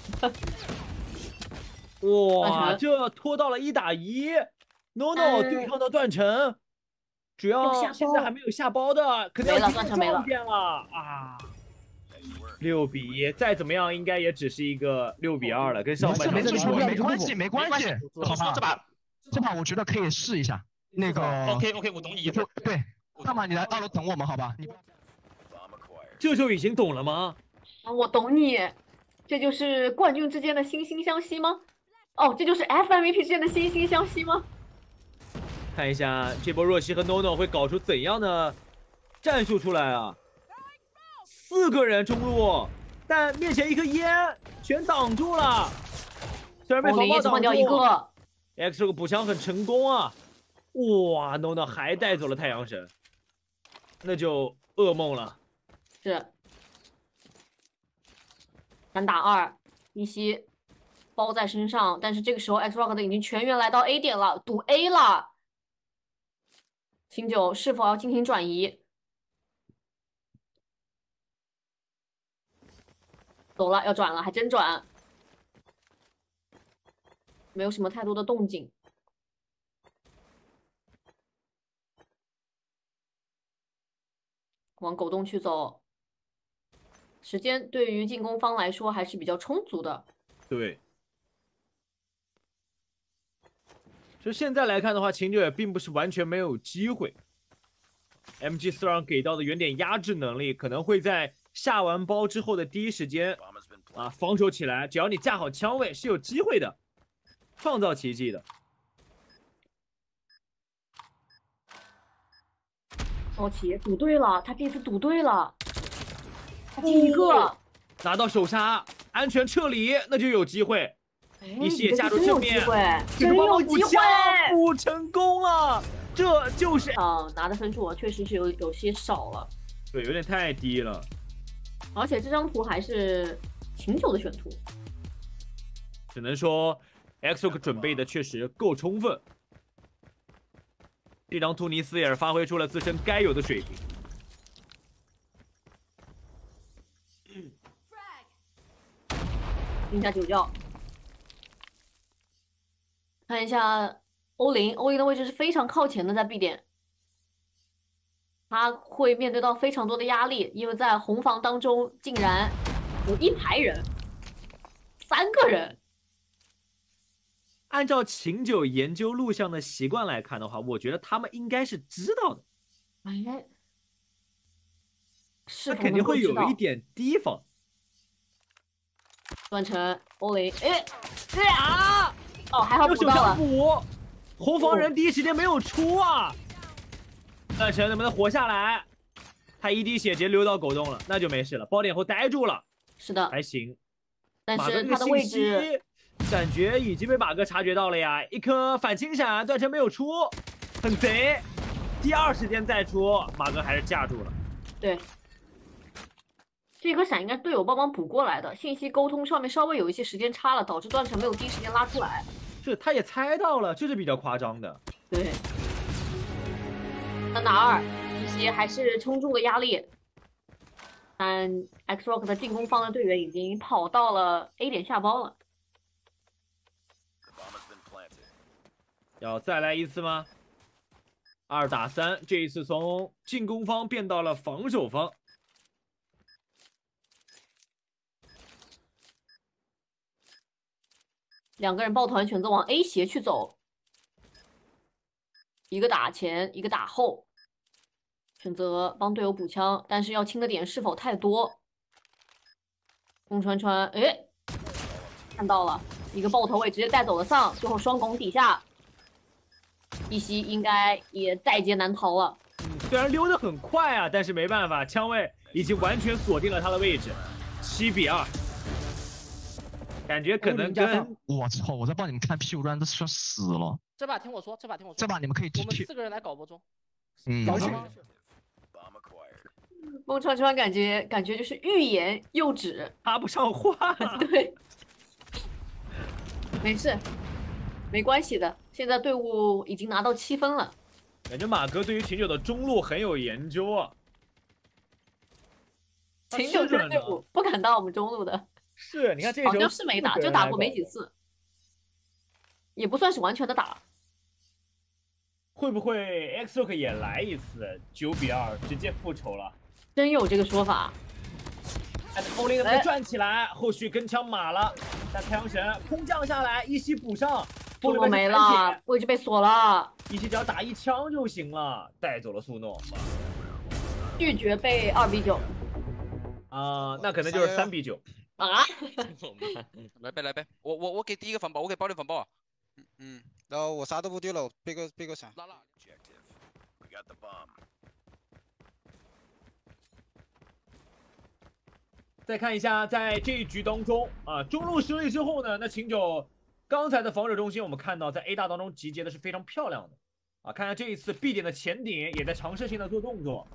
哇，这拖到了1打1 ，NONO 对抗到段成，主要现在还没有下包的，可能要段成没了啊。6比1，再怎么样应该也只是一个6比2了，跟上半场没关系，没关系，好吧？这把我觉得可以试一下。那个 OK， 我懂你意思。 对，要么你来2楼等我们，好吧？你这就已经懂了吗？ 啊，我懂你，这就是冠军之间的惺惺相惜吗？哦，这就是 FMVP 之间的惺惺相惜吗？ 看一下这波若曦和 NONO 会搞出怎样的战术出来啊？4个人中路，但面前一颗烟全挡住了，虽然被防爆挡掉一个 ，X 这个补枪很成功啊！哇 ，NONO 还带走了太阳神，那就噩梦了。 是3打2，一袭包在身上，但是这个时候 X-Rock 已经全员来到 A 点了，堵 A 了。秦9是否要进行转移？走了，要转了，还真转。没有什么太多的动静。往狗洞去走。时间对于进攻方来说还是比较充足的。 对，就现在来看的话，秦9也并不是完全没有机会。MG42给到的原点压制能力，可能会在下完包之后的第一时间啊防守起来。只要你架好枪位，是有机会的，创造奇迹的。 奥奇赌对了，他这次赌对了。第一个拿到首杀，安全撤离，那就有机会。一血加入正面， 真有机会， 不成功了，这就是拿的分数确实是有些少了， 对，有点太低了。 而且这张图还是秦9的选图， 只能说 X-Rock 准备的确实够充分。这张图尼斯也是发挥出了自身该有的水平。 定下9教，看一下欧林的位置是非常靠前的，在 B 点，他会面对到非常多的压力，因为在红房当中竟然有一排人，3个人。 按照秦9研究录像的习惯来看的话，我觉得他们应该是知道的。 哎， 他肯定会有一点提防。 段成欧林，哦，还好补到了。 红房人第一时间没有出啊！段成能不能活下来？他一滴血直接溜到狗洞了，那就没事了。包点后呆住了， 是的， 还行。 但是他的位置感觉已经被马哥察觉到了呀！一颗反清闪，段成没有出，很贼。第2时间再出，马哥还是架住了。 对。这颗闪应该是队友帮忙补过来的，信息沟通上面稍微有一些时间差了，导致段成没有第一时间拉出来。 是，他也猜到了，这是比较夸张的。 对。3打2，一些还是冲住了压力，但 X-Rock 的进攻方的队员已经跑到了 A 点下包了。 要再来一次吗？2打3，这一次从进攻方变到了防守方。 2个人抱团选择往 A 斜去走，一个打前，一个打后，选择帮队友补枪，但是要清的点是否太多？宫川川，哎，看到了一个爆头位，直接带走了丧，最后双拱底下，一袭应该也在劫难逃了。 虽然溜得很快啊，但是没办法，枪位已经完全锁定了他的位置，7比2。感觉可能跟我操！我在帮你们看屁股端都算死了。 这把听我说，这把你们可以我们4个人来搞播中。 搞什么？ 孟川川感觉就是欲言又止， 插不上话。 对，没事。 没关系的，现在队伍已经拿到7分了。 感觉马哥对于秦九的中路很有研究啊。 秦九这队伍不敢打我们中路的。 是，你看这好像是没打，就打过没几次，也不算是完全的打。 会不会 Xrock 也来一次9比2，直接复仇了？ 真有这个说法。 看着欧林被转起来，后续跟枪码了，但太阳神空降下来，一袭补上， 速诺没了，位置被锁了， 一袭只要打1枪就行了，带走了速诺， 拒绝被2比9。 那可能就是3比9。 啊！ 来呗，我给第一个反爆，我给爆6反爆。 然后我啥都不丢了，背个闪。 再看一下，在这一局当中中路失利之后呢，那秦九刚才的防守中心，我们看到在 A 大当中集结的是非常漂亮的看看这一次 B 点的前顶也在尝试性的做动作。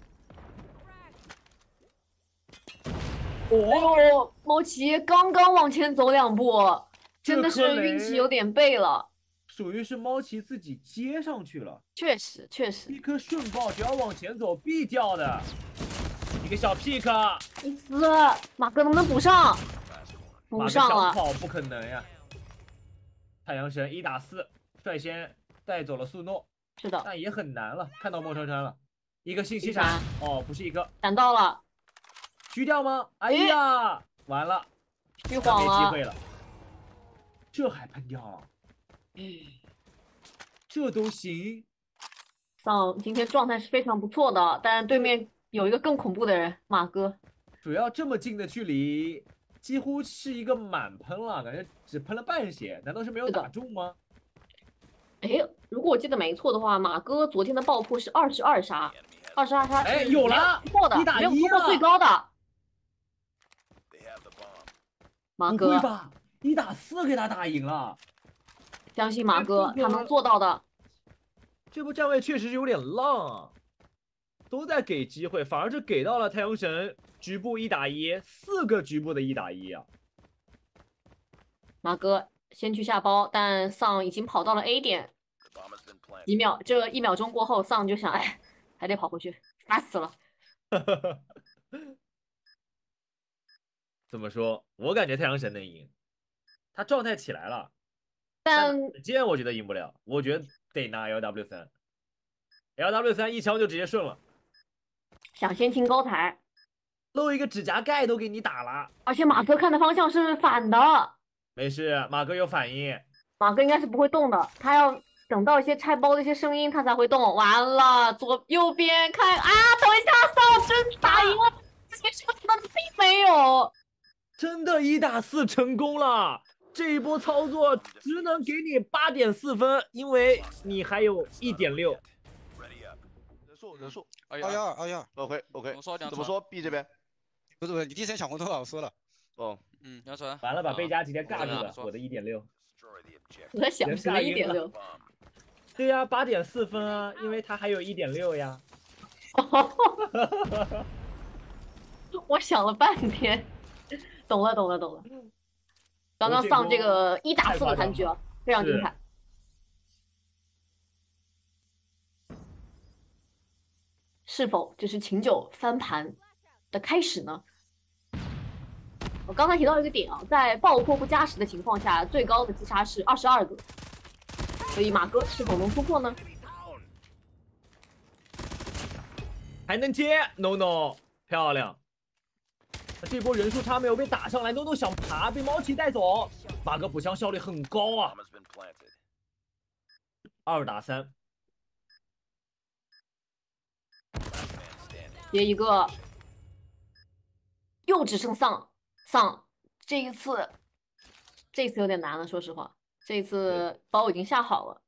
哦，猫奇刚刚往前走2步，真的是运气有点背了。 属于是猫奇自己接上去了， 确实， 一颗顺爆，只要往前走必掉的。一个小 pick， 一丝，马哥能不能补上？补上了， 马哥想跑不可能呀。太阳神1打4，率先带走了速诺。 是的， 但也很难了。看到孟珊珊了，一个信息闪，不是一个， 闪到了。 狙掉吗？哎呀，完了， 虚晃了， 没机会了。这还喷掉了，这都行。 丧今天状态是非常不错的，但对面有一个更恐怖的人，马哥。 主要这么近的距离，几乎是一个满喷了，感觉只喷了半血，难道是没有打中吗？ 如果我记得没错的话，马哥昨天的爆破是22杀，22杀， 有了， 不错的 ，1打1了， 突破最高的。马哥， 不会吧？1打4给他打赢了， 相信马哥他能做到的。 这波站位确实是有点浪啊，都在给机会，反而是给到了太阳神局部1打1，4个局部的1打1啊。 马哥先去下包，但丧已经跑到了 A 点，这1秒钟过后，丧就想，还得跑回去，烦死了。 怎么说？我感觉太阳神能赢，他状态起来了， 但剑我觉得赢不了，我觉得得拿 LW3 一枪就直接顺了。 想先清高台， 漏一个指甲盖都给你打了， 而且马哥看的方向是反的。 没事，马哥有反应。 马哥应该是不会动的，他要等到一些拆包的一些声音，他才会动。完了，右边看等一下，丧真打赢了，这边说的并没有。 真的1打4成功了，这一波操作只能给你8.4分，因为你还有1.6。 人数 ，21 ，OK，怎么说 B 这边？ 不是，你第一声抢红头了，我说了。 杨传。 完了，把贝加直接尬住了，我的1.6。 我在想什么1.6？ 对呀，8.4分啊，因为他还有1.6呀。 我想了半天。懂了。刚刚上这个1打4的残局非常精彩。是否这是秦九翻盘的开始呢？我刚才提到一个点在爆破不加时的情况下，最高的击杀是22个，所以马哥是否能突破呢？ 还能接 ，no， 漂亮。这波人数差没有被打上来，NONO想爬，被猫奇带走。马哥补枪效率很高啊，2打3， 接一个，又只剩丧，这一次有点难了，说实话，这一次包已经下好了，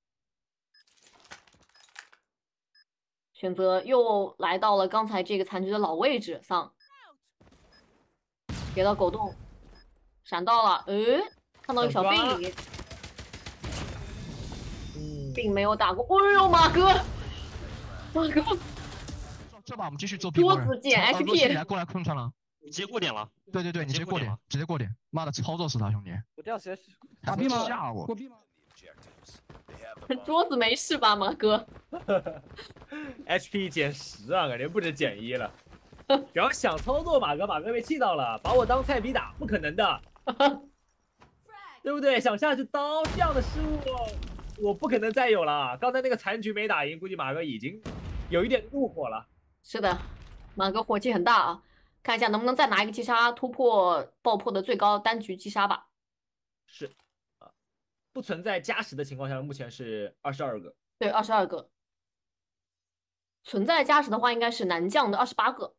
选择又来到了刚才这个残局的老位置，丧。给到狗洞，闪到了，看到一个小背影，并没有打过。哎呦，马哥， 这把我们继续做多子减 HP， 过来控场了， 你直接过点了。 对，你直接过点，直接过点。妈的，操作死他兄弟！ 我掉谁？ 打 B 吗？ 吓我！ 过 B 吗？ 桌子没事吧，马哥 ？HP 减10啊，感觉不止减1了。只要想操作马哥被气到了，把我当菜逼打，不可能的，对不对？想下去刀这样的失误，我不可能再有了。刚才那个残局没打赢，估计马哥已经有一点怒火了。 是的，马哥火气很大啊。看一下能不能再拿一个击杀，突破爆破的最高单局击杀吧。 是啊，不存在加时的情况下，目前是22个。 对，22个。存在加时的话，应该是男将的28个。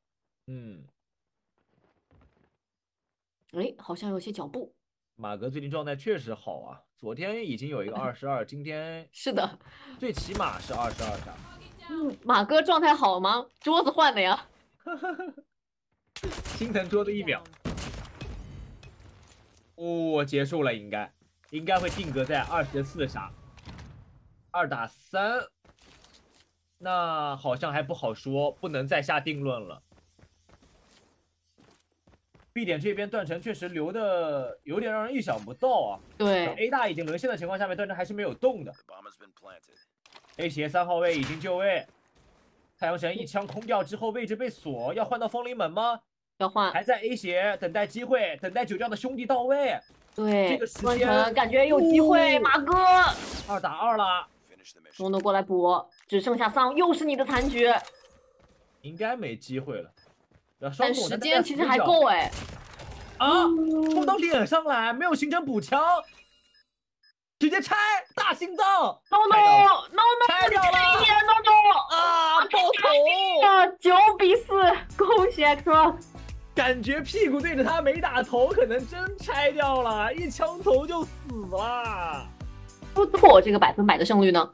哎，好像有些脚步。 马哥最近状态确实好啊，昨天已经有一个22，今天是的， 最起码是22杀。 马哥状态好吗？桌子换的呀。 心疼桌子1秒。结束了，应该会定格在24杀，2打3。那好像还不好说，不能再下定论了。B 点这边段成确实留的有点让人意想不到啊。 对 ，A 大已经沦陷的情况下面，段成还是没有动的。A 斜3号位已经就位，太阳神一枪空掉之后，位置被锁，要换到风铃门吗？ 要换， 还在 A 斜等待机会，等待酒窖的兄弟到位。 对， 这个时间感觉有机会，马哥 2打2了。 诺诺过来补，只剩下桑，又是你的残局， 应该没机会了。 但时间其实还够哎。 啊！冲到脸上来，没有形成补枪，直接拆大心脏。 No， 拆掉了 ，No 啊！爆头 ，9比4，恭喜 X1。 感觉屁股对着他没打头，可能真拆掉了，一枪头就死了。 不错，这个100%的胜率呢？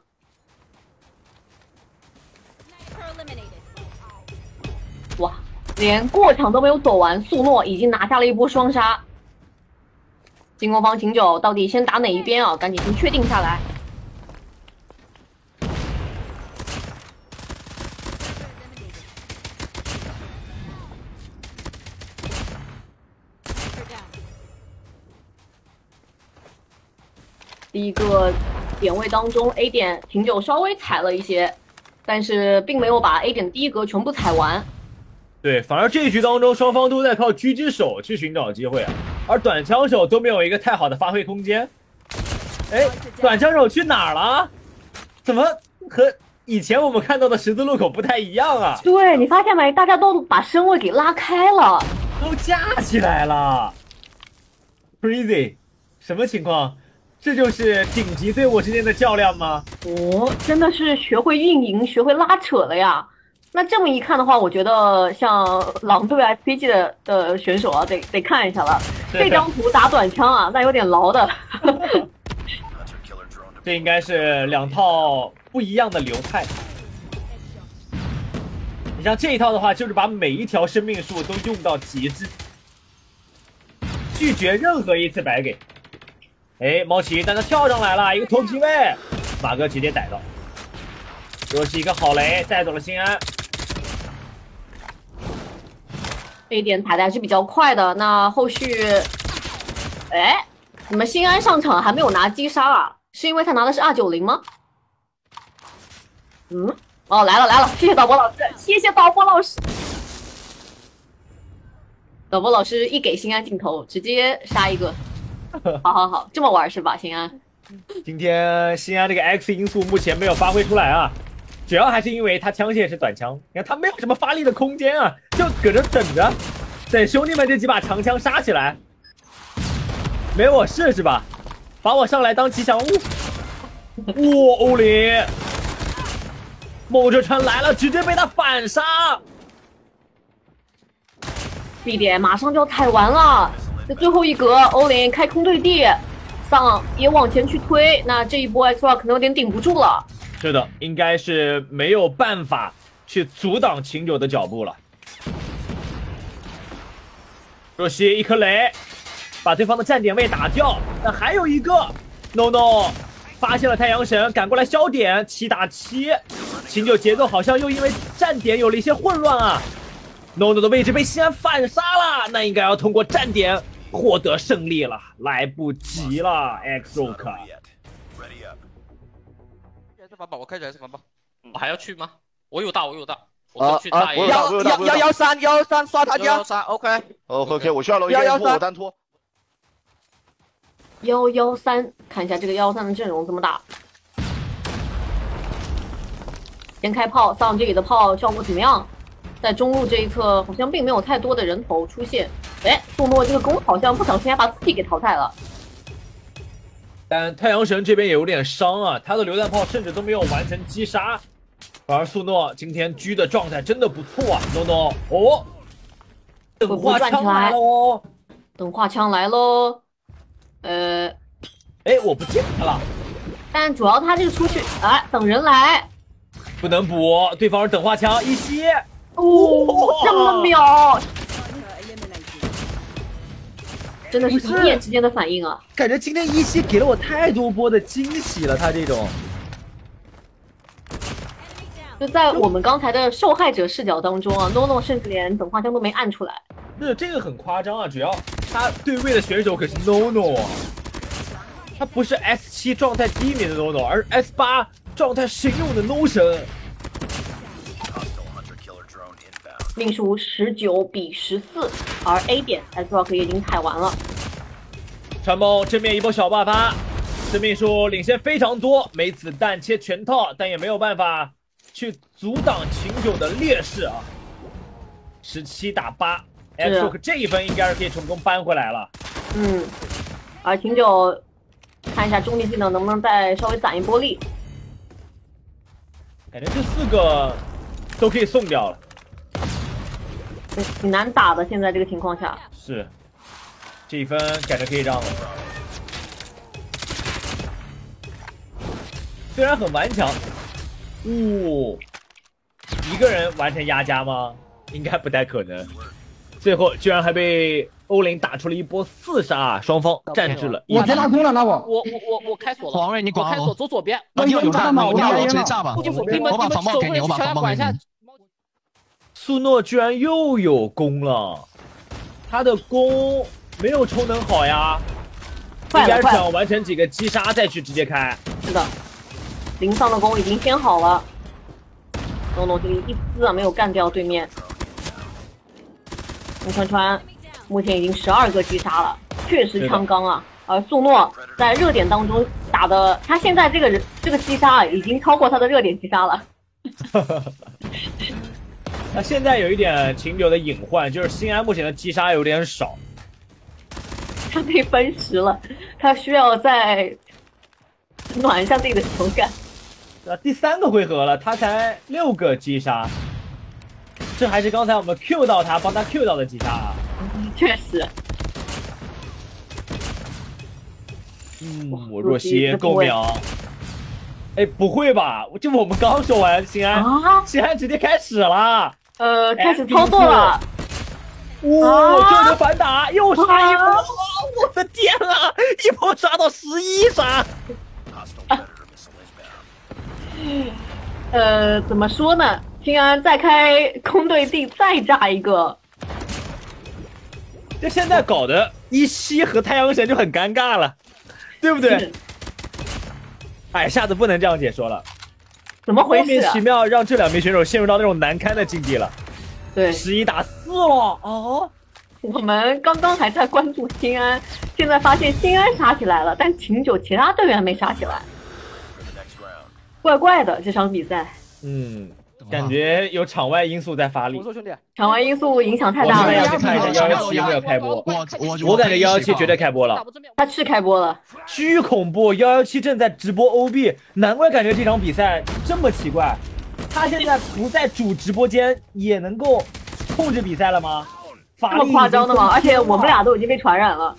哇，连过场都没有走完，素诺已经拿下了一波双杀。进攻方秦九到底先打哪一边啊？赶紧先确定下来。第一个点位当中 ，A 点秦九稍微踩了一些，但是并没有把 A 点第一格全部踩完。 对，反而这一局当中，双方都在靠狙击手去寻找机会，而短枪手都没有一个太好的发挥空间。哎，短枪手去哪儿了？怎么和以前我们看到的十字路口不太一样啊？ 对，你发现没？大家都把身位给拉开了， 都架起来了。Crazy， 什么情况？这就是顶级队伍之间的较量吗？ 哦，真的是学会运营，学会拉扯了呀。那这么一看的话，我觉得像狼队 SPG 的选手啊，得看一下了。这张图打短枪啊，那有点牢的。 这应该是2套不一样的流派。你像这一套的话，就是把每一条生命树都用到极致，拒绝任何一次白给。哎，猫奇但他跳上来了，一个头皮位，马哥直接逮到。又是一个好雷，带走了新安。 这一点踩的还是比较快的。那后续，哎，怎么新安上场还没有拿击杀啊？是因为他拿的是290吗？嗯，哦，来了，谢谢导播老师，谢谢导播老师。导播老师一给新安镜头，直接杀一个。好，这么玩是吧，新安？ 今天新安这个 X 因素目前没有发挥出来啊，主要还是因为他枪械是短枪，你看他没有什么发力的空间啊，就搁这等着，等兄弟们这几把长枪杀起来。没我事是吧？把我上来当吉祥物。哇，欧林，梦哲川来了，直接被他反杀。 B 点马上就要踩完了。这最后一格，欧林开空对地，丧也往前去推，那这一波 X1 可能有点顶不住了。 是的，应该是没有办法去阻挡秦九的脚步了。若曦一颗雷，把对方的站点位打掉，但还有一个 ，no， 发现了太阳神，赶过来消点，7打7，秦九节奏好像又因为站点有了一些混乱啊。no 的位置被西安反杀了，那应该要通过站点获得胜利了，来不及了 ，X Rock。 反宝，我开起来是反宝。 我还要去吗？我有大。 我113刷他家。OK，我去2楼113我单拖。 113，看一下这个113的阵容怎么打。先开炮，上这里的炮效果怎么样？在中路这一侧好像并没有太多的人头出现。哎，杜诺这个弓好像不小心还把自己给淘汰了。 但太阳神这边也有点伤啊，他的榴弹炮甚至都没有完成击杀，反而素诺今天狙的状态真的不错啊。诺哦，等化枪来了哦， 等化枪来喽。 哎，我不见他了。 但主要他这个出去，哎，等人来， 不能补，对方是等化枪一吸。 哦，这么秒，真的是一念之间的反应啊！ 感觉今天一吸给了我太多波的惊喜了，他这种。 就在我们刚才的受害者视角当中啊，NONO甚至连等化枪都没按出来。 是这个很夸张啊，主要他对位的选手可是 NONO 啊，他不是 S7 状态低迷的 NONO， 而是 S8 状态神勇的 NO 神。 命数19比14，而 A 点 S-Rock 也已经踩完了。 传梦正面一波小爆发，生命数领先非常多，没子弹切全套，但也没有办法去阻挡秦九的劣势啊。17打8 ，S-Rock 这一分应该是可以成功扳回来了。 而秦九看一下中立技能能不能再稍微攒一波力。 感觉这4个都可以送掉了。 挺难打的，现在这个情况下是，这一分感觉可以让了。虽然很顽强，一个人完成压加吗？应该不太可能。最后居然还被欧林打出了一波4杀，双方战至了。 我先拉空了，那我开锁了。 黄瑞，你管我开锁走左边。 我有炸吗？我直接炸吧。 你们把防爆给你，我把防爆给你。 素诺居然又有弓了，他的弓没有充能好呀，应该是想完成几个击杀再去直接开。 是的，零上的弓已经先好了，NONO这里一丝啊没有干掉对面。木川目前已经12个击杀了，确实枪刚啊。而素诺在热点当中打的，他现在这个击杀啊已经超过他的热点击杀了。 他现在有一点秦九的隐患，就是新安目前的击杀有点少， 他被分食了，他需要再暖一下自己的手感。 第3个回合了，他才6个击杀，这还是刚才我们 Q 到他，帮他 Q 到的击杀啊。 确实。 我若曦够秒。哎，不会吧？就我们刚说完新安，新安直接开始了。 开始操作了。 哇，这个反打又杀一波！我的天啊，一波杀到11杀。 怎么说呢？新安再开空对地再炸一个。 这现在搞得一西和太阳神就很尴尬了，对不对？哎，下次不能这样解说了。 怎么回事？ 莫名其妙让这2名选手陷入到那种难堪的境地了。 对 ，11打4了哦。 我们刚刚还在关注新安，现在发现新安杀起来了，但秦九其他队员没杀起来，怪怪的这场比赛。 感觉有场外因素在发力。 我说兄弟， 场外因素影响太大了。 我要去看一下117有没有开播。我感觉117绝对开播了。 他是开播了， 巨恐怖！117正在直播 OB， 难怪感觉这场比赛这么奇怪。他现在不在主直播间也能够控制比赛了吗？ 这么夸张的吗？而且我们俩都已经被传染了。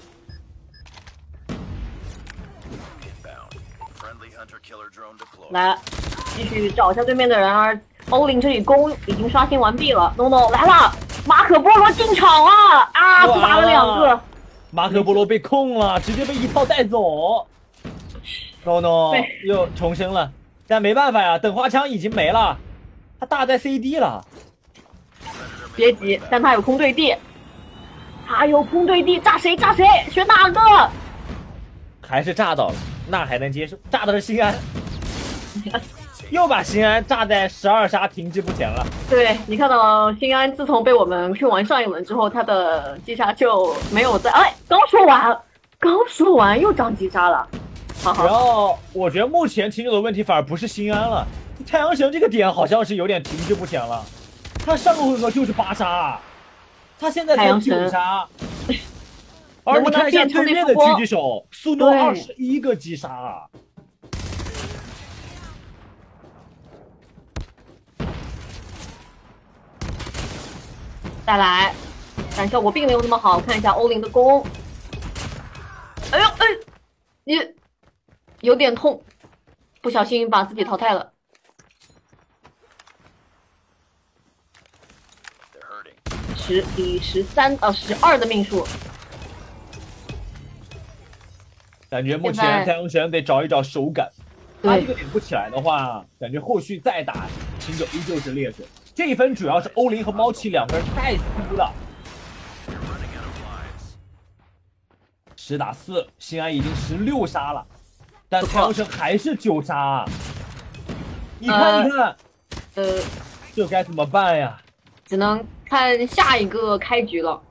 来，继续找一下对面的人。而欧林这里弓已经刷新完毕了。NONO来了，马可波罗进场了啊！打了2个。 马可波罗被控了，直接被一炮带走。NONO又重生了，但没办法呀，等花枪已经没了，他大在 CD 了。 别急，但他有空对地，他有空对地，炸谁炸谁，选哪个？ 还是炸到了，那还能接受，炸的是新安。 又把新安炸在12杀停滞不前了。 对你看到新安自从被我们 Q 完上一轮之后，他的击杀就没有在。哎，刚说完又涨击杀了。好好。 然后我觉得目前秦九的问题反而不是新安了，太阳神这个点好像是有点停滞不前了。他上个回合就是8杀，他现在才9杀。而你看一下对面的狙击手，苏诺21个击杀啊！ 再来，但效果并没有那么好。看一下欧林的攻，哎呦哎，你有点痛，不小心把自己淘汰了。12的命数。 感觉目前太阳神得找一找手感，他这个点不起来的话，感觉后续再打秦九依旧是劣势。这一分主要是欧林和猫七两个人太低了。10打4，新安已经16杀了，但太阳神还是9杀。你看一看，这该怎么办呀？ 只能看下一个开局了。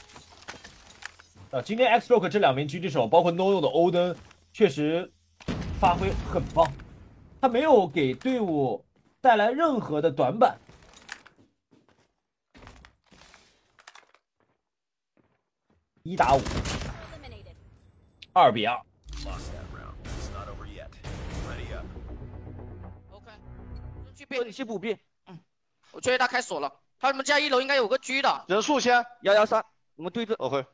今天 X-Rock 这2名狙击手，包括 NONO 的欧登，确实发挥很棒，他没有给队伍带来任何的短板。1打5，2比2。 OK， 你去补 B。我觉得他开锁了，他们家1楼应该有个狙的。 人数先 113，我们对峙。 OK。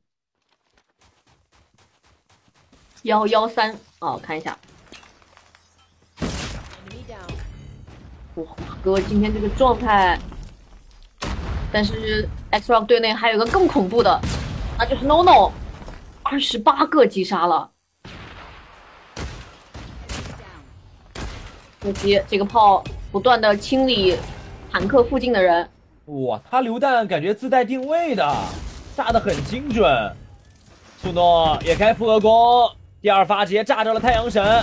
113哦，看一下。哇，马哥今天这个状态，但是 X-Rock 队内还有个更恐怖的，那就是 NONO，28个击杀了。可惜这个炮不断的清理坦克附近的人。 哇，他榴弹感觉自带定位的，炸得很精准。苏诺也开复合攻。第2发直接炸着了太阳神，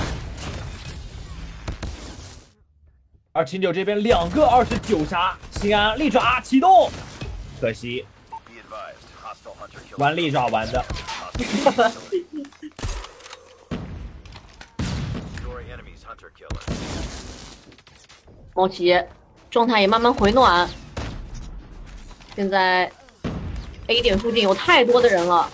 而秦九这边2个29杀，新安利爪启动，可惜玩利爪玩的。 猫奇状态也慢慢回暖，现在 A 点附近有太多的人了。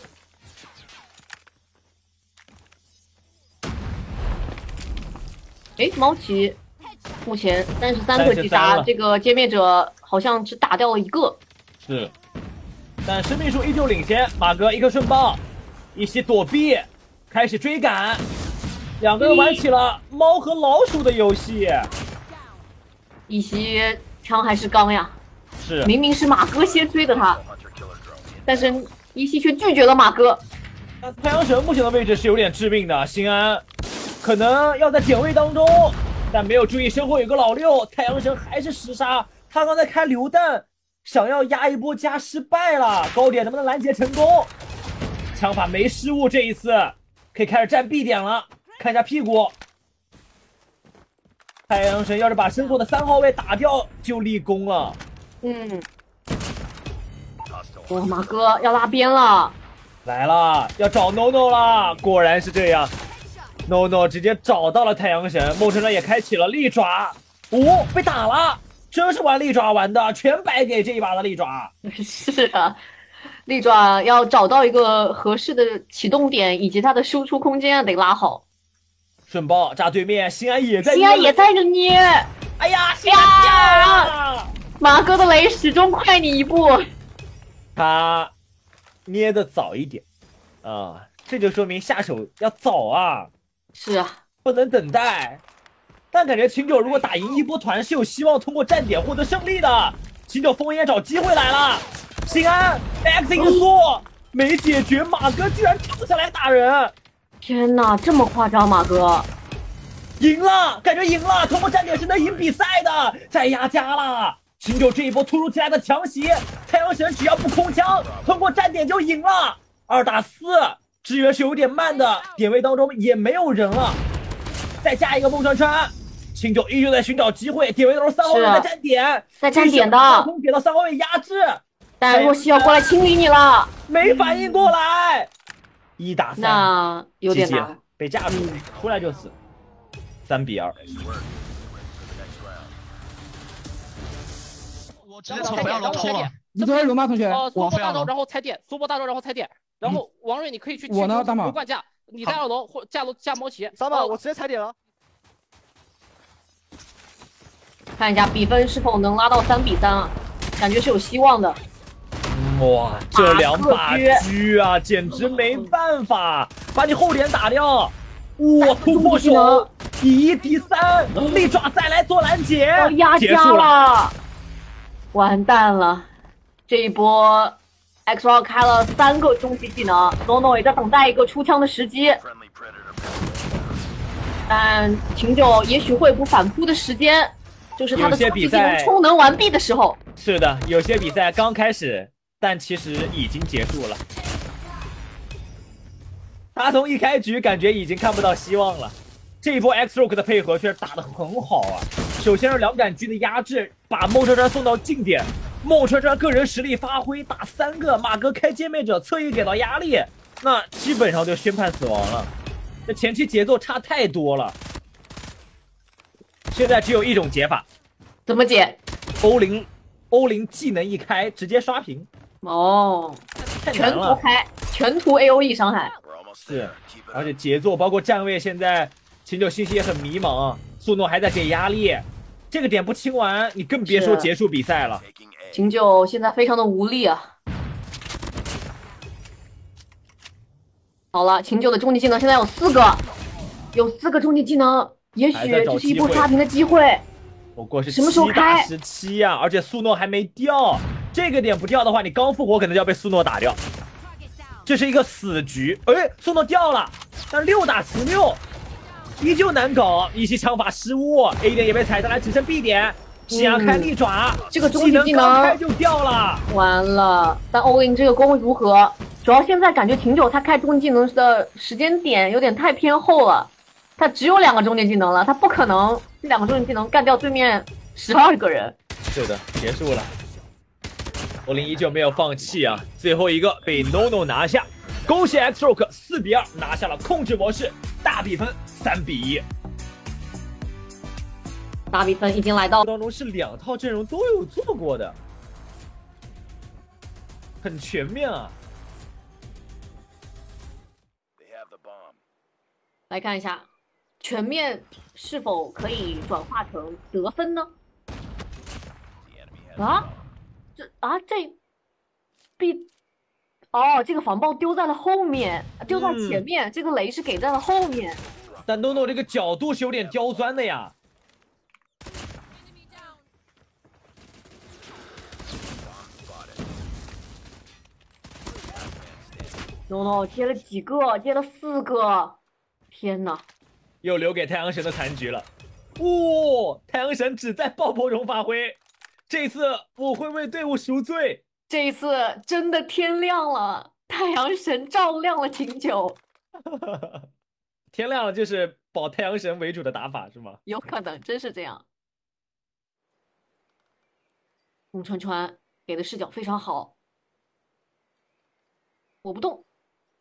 哎，猫奇目前33个击杀，这个歼灭者好像只打掉了1个。 是，但生命数依旧领先。马哥一颗瞬爆，一袭躲避，开始追赶，2个人玩起了猫和老鼠的游戏。 一袭枪还是刚呀？ 是， 明明是马哥先追的他，但是一袭却拒绝了马哥。 太阳神目前的位置是有点致命的，新安。可能要在点位当中，但没有注意身后有个老六，太阳神还是10杀。他刚才开榴弹，想要压一波加失败了，高点能不能拦截成功？枪法没失误，这一次可以开始站 B 点了。看一下屁股，太阳神要是把身后的3号位打掉，就立功了。 哇，马哥要拉边了， 来了，要找 NONO 了，果然是这样。NONO 直接找到了太阳神，梦辰人也开启了利爪，被打了，真是玩利爪玩的，全摆给这一把的利爪。 是啊，利爪要找到一个合适的启动点，以及它的输出空间得拉好。 顺爆炸对面，新安也在着捏。 哎呀，新安马哥的雷始终快你一步。 他捏的早一点啊，这就说明下手要早啊。 是啊， 不能等待。但感觉秦九如果打赢一波团是有希望通过站点获得胜利的。秦九烽烟找机会来了，新安 X 因素没解决，马哥居然跳下来打人！ 天哪，这么夸张，马哥赢了，感觉赢了，通过站点是能赢比赛的，再压加了。秦九这一波突如其来的强袭，太阳神只要不空枪，通过站点就赢了。2打4。支援是有点慢的，点位当中也没有人了。再加一个梦川川， 秦九依旧在寻找机会，点位都是3号位在站点， 在站点的， 给到3号位压制， 但若曦要过来清理你了， 没反应过来，1打3， 那有点难， 被架住，出来就死，3比2。 我直接从不要楼抽了。 你这边有吗，同学？ 苏波大招，然后踩点，苏波大招，然后踩点，然后王瑞你可以去。 我呢，大马。 灌架，你在2楼或架猫骑。 大马，我直接踩点了。 看一下比分是否能拉到3比3啊？感觉是有希望的。 哇，这2把狙啊，简直没办法，把你后点打掉。哇，突破手，以1敌3，利爪再来做拦截， 压家了。完蛋了，这一波 XL 开了3个终极技能 ，NONO 也在等待一个出枪的时机。但秦九也许会有反扑的时间，就是他的终极技能充能完毕的时候。 是的，有些比赛刚开始，但其实已经结束了。他从一开局感觉已经看不到希望了。这一波 X-Rock 的配合确实打得很好啊！首先是2盏狙的压制，把孟川川送到近点，孟川川个人实力发挥，打3个，马哥开歼灭者，侧翼给到压力，那基本上就宣判死亡了。这前期节奏差太多了。现在只有一种解法， 怎么解？ 欧林技能一开，直接刷屏。 哦，全图开，全图 AOE 伤害。 是，而且节奏包括站位，现在秦九信息也很迷茫，苏诺还在给压力，这个点不清完，你更别说结束比赛了。 秦九现在非常的无力啊。好了，秦九的终极技能现在有4个，有4个终极技能，也许这是一波刷屏的机会。 不过是什么时候开 ？17呀，而且苏诺还没掉，这个点不掉的话，你刚复活可能就要被苏诺打掉。这是一个死局，哎，苏诺掉了，但6打16，依旧难搞，一些枪法失误 ，A 点也被踩下来，只剩 B 点，想开利爪， 这个终极技能刚开就掉了， 完了。但欧林这个攻如何？主要现在感觉秦九他开终极技能的时间点有点太偏后了，他只有2个终极技能了，他不可能这2个终极技能干掉对面12个人。 是的，结束了。欧林依旧没有放弃啊，最后一个被 NONO 拿下，恭喜 X-Rock 4比2拿下了控制模式，大比分3比1。 大比分已经来到当中是2套阵容都有做过的，很全面啊。 来看一下，全面是否可以转化成得分呢？啊？这这个防爆丢在了后面，丢在前面，这个雷是给在了后面。 但 NONO 这个角度是有点刁钻的呀。 NONO 接了几个？接了4个。天哪！ 又留给太阳神的残局了。哦，太阳神只在爆破中发挥。这次我会为队伍赎罪。 这一次真的天亮了，太阳神照亮了秦九。 天亮了就是保太阳神为主的打法是吗？ 有可能，真是这样。孟川川给的视角非常好，我不动。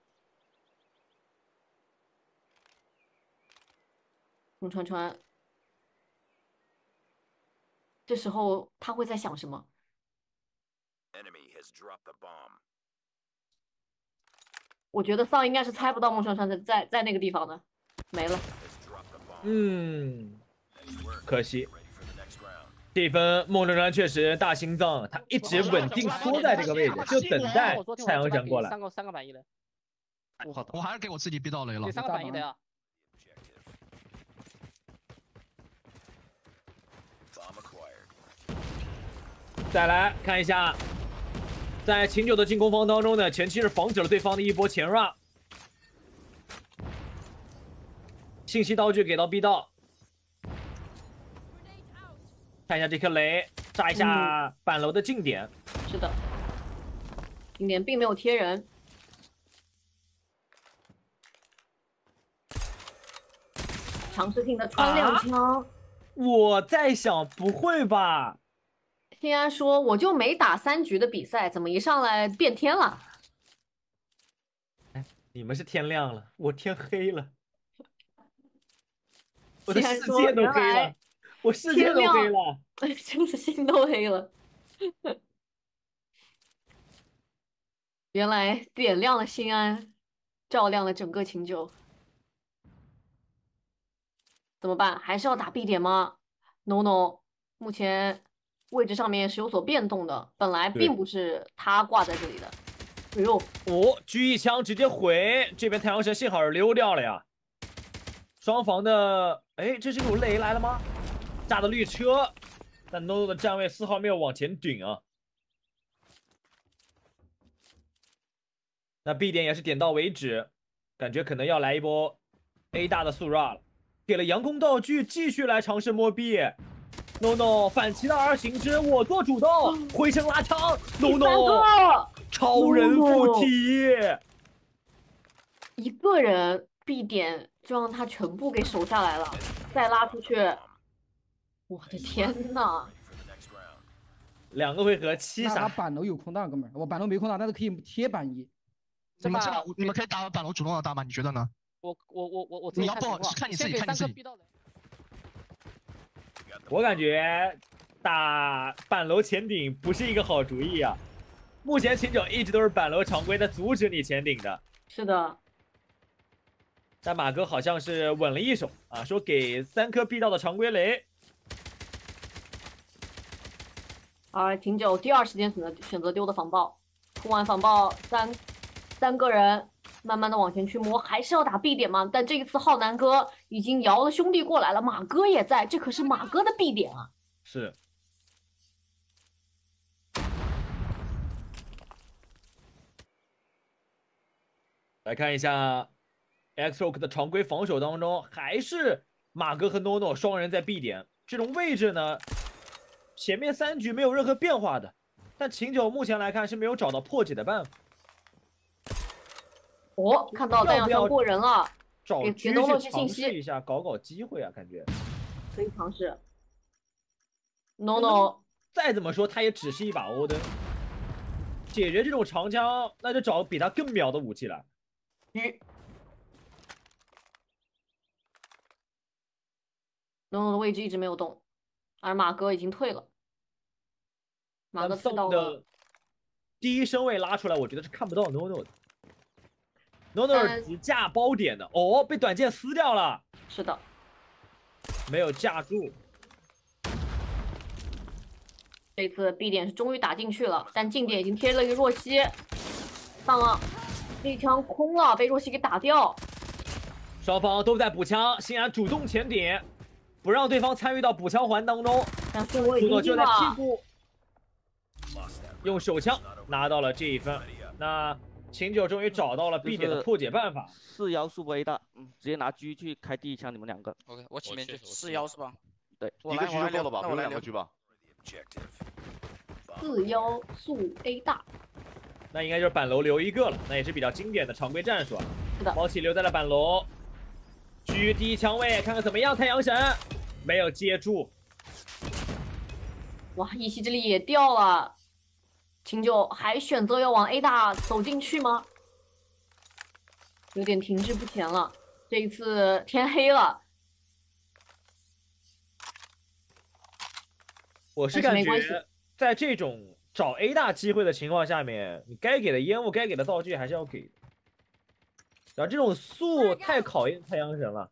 孟川川，这时候他会在想什么？我觉得丧应该是猜不到孟川川在那个地方的，没了。 可惜。这分孟川川确实大心脏，他一直稳定缩在这个位置，就等待太阳神过来。 三个100亿的。 我还是给我自己逼到雷了。 给3个100亿的呀。 再来看一下，在秦九的进攻方当中呢，前期是防止了对方的一波前 run。信息道具给到 B 道，看一下这颗雷，炸一下板楼的近点。 是的，近点并没有贴人。尝试性的穿亮枪， 我在想，不会吧？ 新安说：“我就没打3局的比赛，怎么一上来变天了？” 哎，你们是天亮了，我天黑了，我的世新安说：“ 界都黑原来了，我世界都黑了， 真的心都黑了。原来点亮了新安，照亮了整个秦九。怎么办？还是要打 B 点吗 ？No No， 目前位置上面是有所变动的，本来并不是他挂在这里的。哎呦， 哦，狙一枪直接毁，这边太阳神幸好是溜掉了呀。双方的，哎，这是有雷来了吗？炸的绿车，但 NONO 的站位丝毫没有往前顶啊。那 B 点也是点到为止，感觉可能要来一波 A 大的速 run 了。给了佯攻道具，继续来尝试摸 B。NONO 反其道而行之，我做主动，回身拉枪。NONO 超人附体， 一个人 B 点就让他全部给守下来了，再拉出去，我的天呐 ！2个回合7杀。 板楼有空档，哥们儿，我板楼没空档，但是可以贴板一。 你们可以打板楼主动的打吗？你觉得呢？ 我你要不好看你自己，看你自己。 我感觉打板楼前顶不是一个好主意啊。目前秦九一直都是板楼常规在阻止你前顶的。 是的。 但马哥好像是稳了一手啊，说给3颗 B 道的常规雷。 而秦九第2时间选择丢的防爆，出完防爆三个人慢慢的往前去摸，还是要打 B 点嘛？但这一次浩南哥已经摇了兄弟过来了，马哥也在，这可是马哥的 B 点啊！ 是。来看一下 Xrock 的常规防守当中，还是马哥和 NONO 双人在 B 点，这种位置呢，前面3局没有任何变化的，但秦九目前来看是没有找到破解的办法。 哦，看到弹药箱过人了， 给给 NONO 去信息一下，搞机会啊，感觉可以尝试。NONO 再怎么说，他也只是一把欧登，解决这种长枪，那就找比他更秒的武器了。 NONO 的位置一直没有动，而马哥已经退了。马哥退到了第1身位拉出来，我觉得是看不到 NONO 的。NONO 只架包点的，哦，被短剑撕掉了。 是的， 没有架住。 这次 B 点是终于打进去了，但近点已经贴了一个若曦，上了，这一枪空了，被若曦给打掉。 双方都在补枪，新安主动前顶，不让对方参与到补枪环当中。 但是我已经就在屁股，用手枪拿到了这1分。那秦九终于找到了 B 点的破解办法。 4幺速 A 大，直接拿狙去开第1枪，你们2个。 OK， 我前面去4幺是吧？ 对， 一个狙就够了吧？不用2个狙吧 ？4幺速 A 大， 那应该就是板楼留1个了，那也是比较经典的常规战术啊。 是的， 毛起留在了板楼，狙第1枪位，看看怎么样。太阳神没有接住， 哇，一息之力也掉了。秦九还选择要往 A 大走进去吗？有点停滞不前了。这一次天黑了， 我是感觉在这种找 A 大机会的情况下面，你该给的烟雾、该给的道具还是要给。然后这种速太考验太阳神了。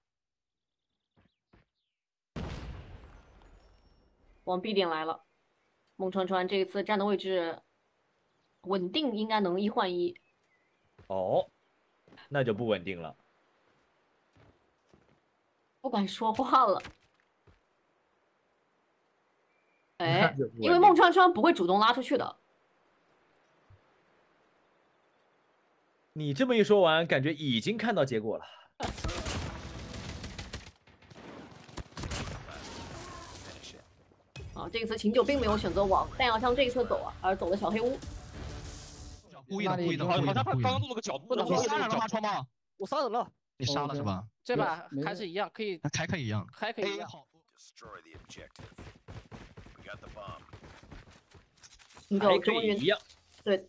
往 B 点来了，孟川川这一次站的位置稳定，应该能1换1。 哦，那就不稳定了， 不敢说话了。哎，因为孟川川不会主动拉出去的。 你这么一说完，感觉已经看到结果了。 啊，这一次秦九并没有选择往弹药箱这一侧走啊，而走了小黑屋。 故意的，故意的， 好像他刚刚弄了个角度， 你杀人了吗？超猫， 我杀人了。 你杀了是吧？ 这把还是一样，可以还可以一样， 还可以一样。 还可以一样。对。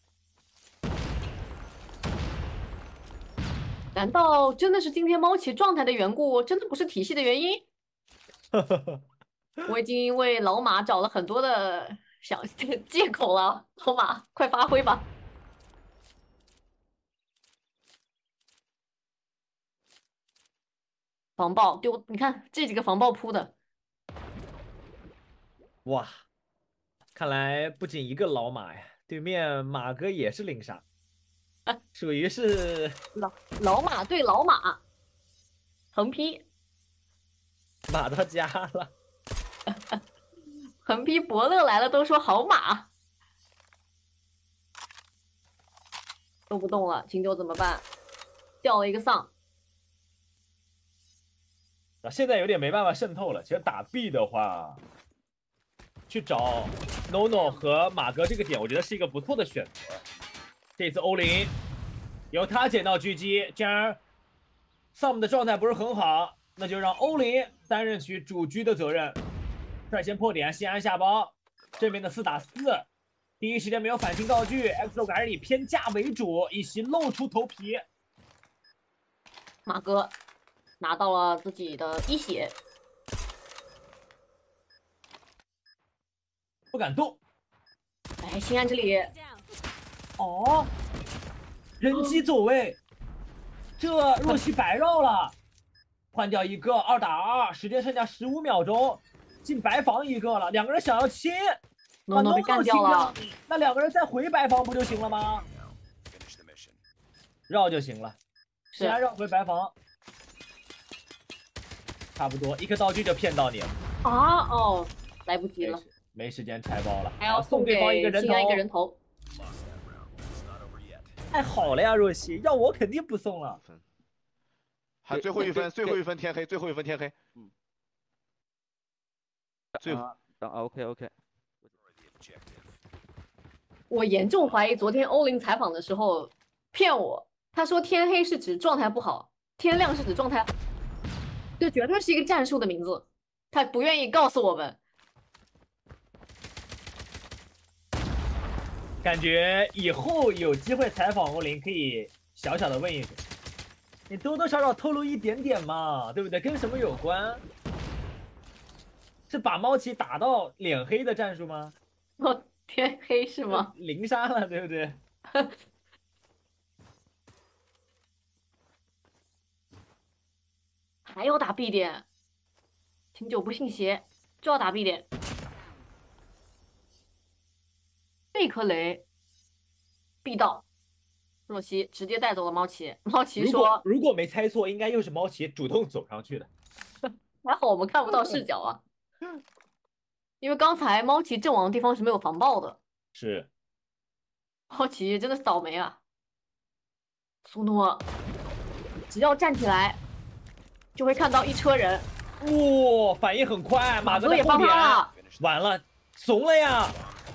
难道真的是今天猫奇状态的缘故？真的不是体系的原因？我已经为老马找了很多的借口了，老马快发挥吧！防爆丢，你看这几个防爆扑的， 哇，看来不仅一个老马呀，对面马哥也是零杀，属于是老马对老马，横劈， 马到家了。 横批伯乐来了都说好马，都不动了，秦九怎么办？掉了一个丧。 现在有点没办法渗透了。其实打 B 的话，去找 NONO 和马哥这个点，我觉得是一个不错的选择。这次欧林由他捡到狙击，既然 Sam 的状态不是很好，那就让欧林担任起主狙的责任。率先破点，西安下包，这边的4打4，第一时间没有反sin道具 ，X 还是以偏架为主，以其露出头皮。 马哥拿到了自己的1血， 不敢动。 哎，西安这里， 哦，人机走位，这若曦白绕了，换掉一个2打2，时间剩下15秒钟。进白房一个了，两个人想要亲，把 NONO 被干掉了， 那两个人再回白房不就行了吗？绕就行了，先绕回白房，差不多一个道具就骗到你了。 啊哦，来不及了， 没时间拆包了， 还要送对方一个人头。太好了呀，若曦，要我肯定不送了。 还最后一分，最后一分天黑，最后一分天黑。 OK。 我严重怀疑昨天欧林采访的时候骗我，他说天黑是指状态不好，天亮是指状态，这绝对是一个战术的名字，他不愿意告诉我们。 感觉以后有机会采访欧林，可以小小的问一句，你多多少少透露一点点嘛，对不对？跟什么有关？是把猫奇打到脸黑的战术吗？ 哦，天黑是吗？ 零杀了，对不对？ 还要打 B 点，秦九不信邪，就要打 B 点。这颗雷 B 到，若曦直接带走了猫奇。猫奇说：“ 如果没猜错，应该又是猫奇主动走上去的。” 还好我们看不到视角啊。因为刚才猫奇阵亡的地方是没有防爆的， 是猫奇真的是倒霉啊！苏诺只要站起来，就会看到一车人。 哇，反应很快，马哥也帮他了， 完了，怂了呀！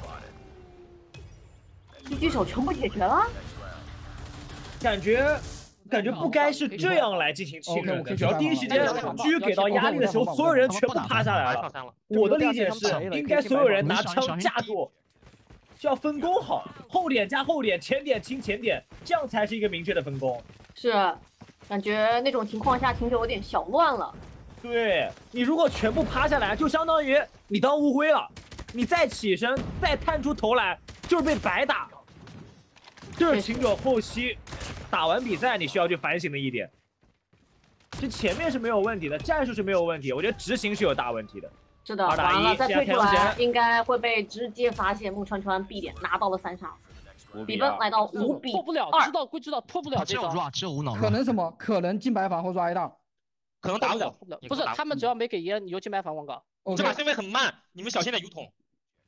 狙击手全部解决了， 感觉不该是这样来进行清人的，只要第一时间狙给到压力的时候，所有人全部趴下来了。我的理解是，应该所有人拿枪架住，就要分工好，后点加后点，前点清前点，这样才是一个明确的分工。 是，感觉那种情况下秦九有点小乱了。 对，你如果全部趴下来，就相当于你当乌龟了，你再起身再探出头来，就是被白打。这是秦九后期打完比赛你需要去反省的一点。这前面是没有问题的，战术是没有问题，我觉得执行是有大问题的。 是的，完了再退出来，应该会被直接发现。木川川 B 点拿到了3杀，比分来到5比2。 破不了，知道归知道，破不了这招。 只有无脑。 可能什么？可能进白房或抓一档， 可能打不了。 不是，他们只要没给烟，你就进白房广告。 这把身位很慢，你们小心点油桶。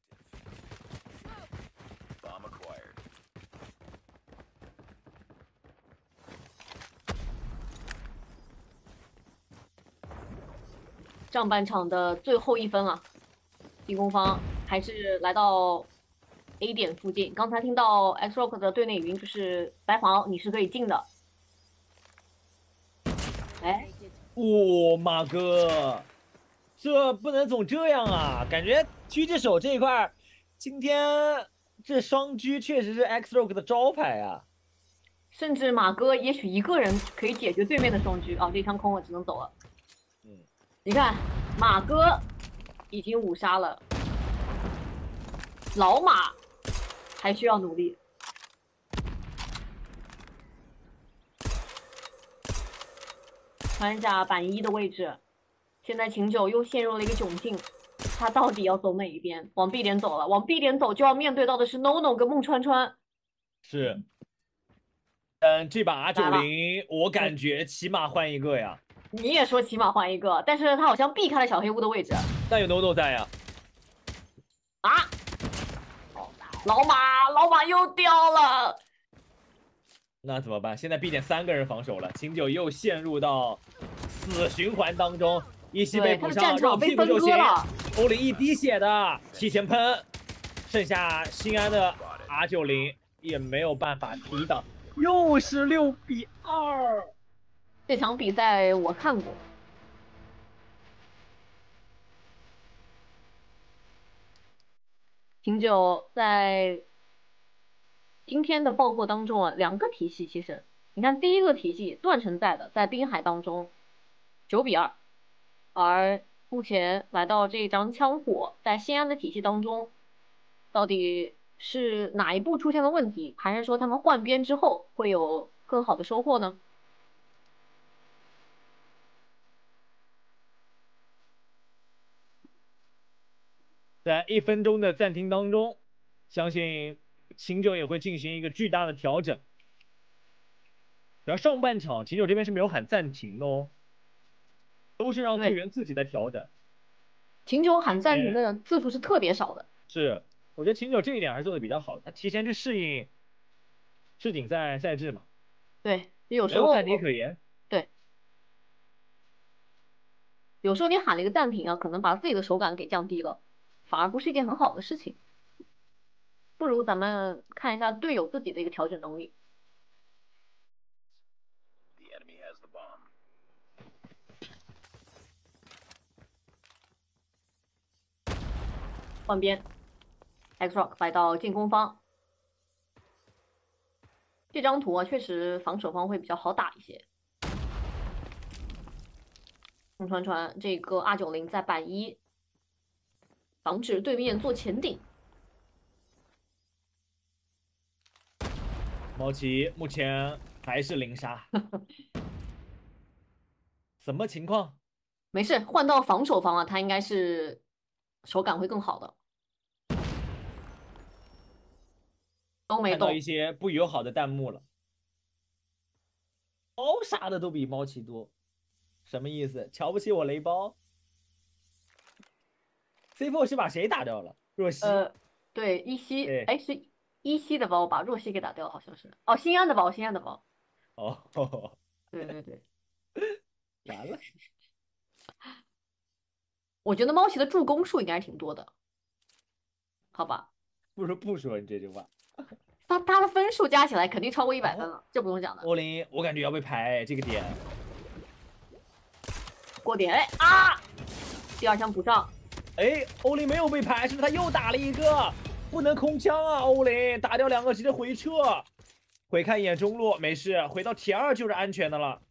上半场的最后1分啊，进攻方还是来到 A 点附近。刚才听到 X-Rock 的队内语音，就是白房你是可以进的。哎， 马哥这不能总这样啊！感觉狙击手这一块，今天这双狙确实是 X-Rogue 的招牌啊。 甚至马哥也许一个人可以解决对面的双狙啊！这一枪空了，只能走了。你看马哥已经5杀了，老马还需要努力。看一下板一的位置，现在秦九又陷入了一个窘境，他到底要走哪一边？往 B 点走了，往 B 点走就要面对到的是 NONO 跟孟川川。 是。这把R90我感觉起码换一个呀。 你也说起码换一个，但是他好像避开了小黑屋的位置。 但有 NONO 在呀。 啊！老马又掉了。 那怎么办？现在 B 点3个人防守了，秦九又陷入到死循环当中。一西被补上，绕屁股就行。欧林一滴血的提前喷，剩下新安的 R90也没有办法抵挡。又是6比2， 这场比赛我看过。秦九在今天的爆破当中啊，2个体系其实，你看第一个体系段成在的，在滨海当中9比2，而目前来到这张枪火，在新安的体系当中，到底是哪一步出现了问题，还是说他们换边之后会有更好的收获呢？ 在1分钟的暂停当中，相信秦九也会进行一个巨大的调整。主要上半场秦九这边是没有喊暂停的哦，都是让队员自己在调整。 秦九喊暂停的次数是特别少的。 是，我觉得秦九这一点还是做的比较好的，他提前去适应世锦赛赛制嘛。 对，有时候暂停可言。 对，有时候你喊了一个暂停啊，可能把自己的手感给降低了，反而不是一件很好的事情。不如咱们看一下队友自己的一个调整能力。换边 ，X-Rock 来到进攻方。这张图啊，确实防守方会比较好打一些。孟川川这个 R90在板一，防止对面做前顶。 猫奇目前还是0杀，什么情况？ 没事，换到防守方了，他应该是手感会更好的。都没动。 看到一些不友好的弹幕了，包杀的都比猫奇多，什么意思？瞧不起我雷包 ？C4 是把谁打掉了？若曦。 对，一西，哎，是一西的包把若曦给打掉了，好像是。哦，新安的包，新安的包。 哦， 对对对， 完了。 我觉得猫奇的助攻数应该是挺多的，好吧？ 不如不说你这句话。 他的分数加起来肯定超过100分了，这不用讲的。 欧林，我感觉要被排这个点。 过点，哎啊！第2枪补上。 哎，欧林没有被排，是不是他又打了一个？不能空枪啊！欧林打掉2个，直接回撤。回看一眼中路，没事，回到铁2就是安全的了。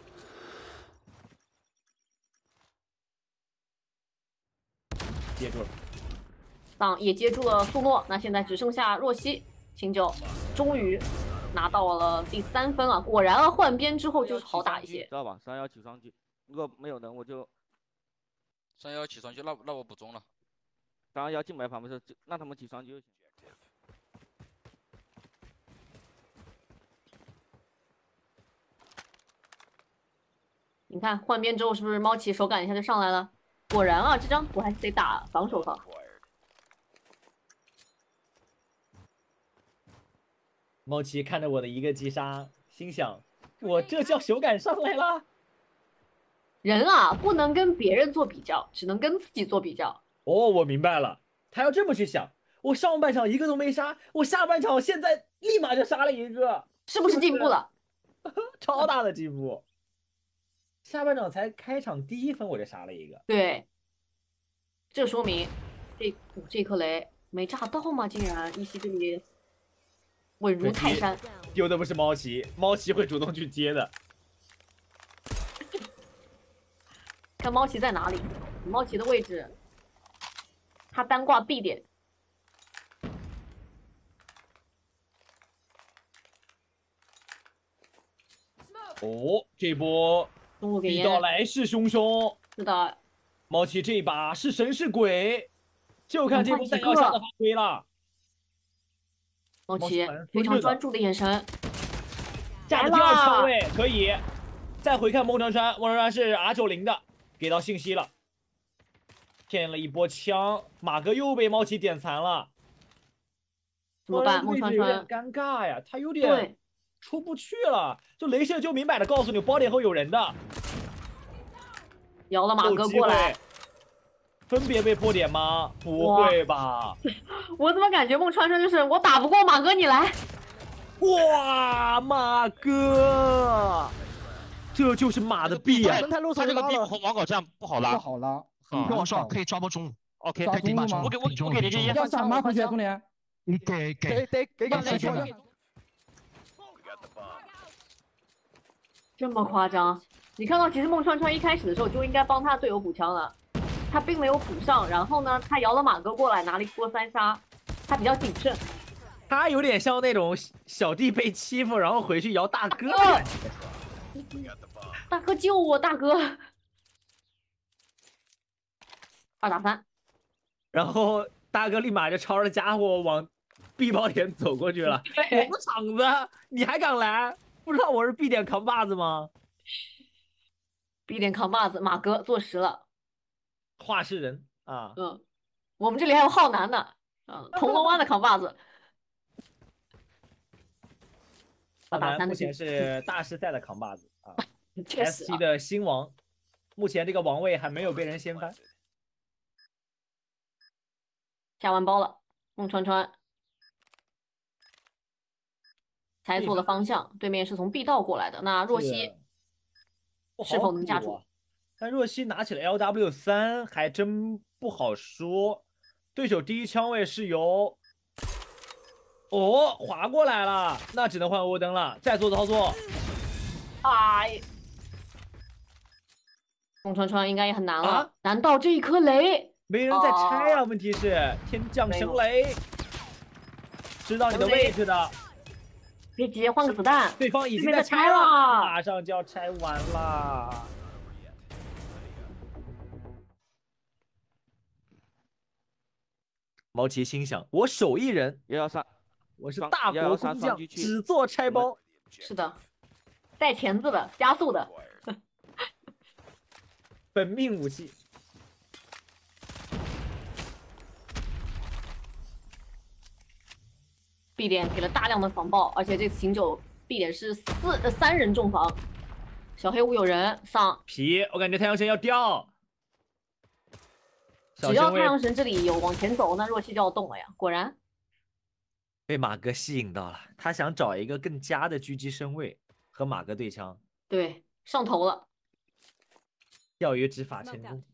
接住了， 也接住了苏诺，那现在只剩下若曦。秦九终于拿到了第3分啊！果然啊，换边之后就是好打一些， 知道吧？31起双狙，如果没有人我就 31起双狙，那我补中了。 31进白盘不是，让他们起双狙就行。 你看换边之后是不是猫奇手感一下就上来了？果然啊，这张图还是得打防守方。 猫奇看着我的一个击杀，心想：我这叫手感上来了。 人啊，不能跟别人做比较，只能跟自己做比较。 哦，我明白了，他要这么去想。我上半场一个都没杀，我下半场现在立马就杀了一个， 是不是进步了？ 超大的进步。下半场才开场第1分我就杀了一个。 对， 这说明这颗雷没炸到吗？竟然一西这里稳如泰山。 丢的不是猫奇，猫奇会主动去接的。 看猫奇在哪里？猫奇的位置，他单挂 B 点。 哦，这波力道来势汹汹。 是的， 猫奇这一把是神是鬼，就看这波弹药下的发挥了。 猫奇非常专注的眼神， 架的第二枪位可以。再回看孟川川，孟川川是 R90的，给到信息了，骗了一波枪，马哥又被猫奇点残了， 怎么办？孟川川有点尴尬呀，他有点出不去了。就雷射就明摆的告诉你，包点后有人的， 摇了马哥过来， 分别被破点吗？不会吧？ 我怎么感觉孟川川就是我打不过马哥，你来。 哇，马哥！这就是马的币啊！ 他这个币网搞这样不好拉， 不好拉。 跟我说可以抓波中路 ，OK， 可以给马中， 我给连接。 要闪马回去，中联。 你给时间的。 这么夸张？你看到其实孟川川一开始的时候就应该帮他队友补枪了，他并没有补上，然后呢，他摇了马哥过来拿了一波3杀，他比较谨慎。 他有点像那种小弟被欺负，然后回去摇大哥。 大哥救我，大哥！2打3， 然后大哥立马就抄着家伙往 B 包点走过去了。我们场子你还敢来？不知道我是 B 点扛把子吗 ？B 点扛把子，马哥坐实了。 话事人啊。 我们这里还有浩南呢，铜锣湾的扛把子。 浩南目前是大师赛的扛把子啊。ST 的新王，目前这个王位还没有被人掀翻。 下完包了，孟川川猜错了方向，对面是从 B 道过来的。那若曦是否能架住？ 但若曦拿起了 LW3，还真不好说。对手第一枪位是由滑过来了，那只能换欧灯了。再做操作， 哎，孟川川应该也很难了。难道这一颗雷？ 没人在拆啊！问题是天降神雷，知道你的位置的。 别急，换个子弹。 对方已经在拆了，马上就要拆完了。毛奇心想：我手艺人 113， 我是大国工匠，只做拆包。 是的，带钳子的，加速的， 本命武器。 B 点给了大量的防爆，而且这次行走 B 点是3人重防，小黑屋有人上皮，我感觉太阳神要掉。 只要太阳神这里有往前走，那若曦就要动了呀。果然被马哥吸引到了，他想找一个更佳的狙击身位和马哥对枪。 对，上头了， 钓鱼执法成功。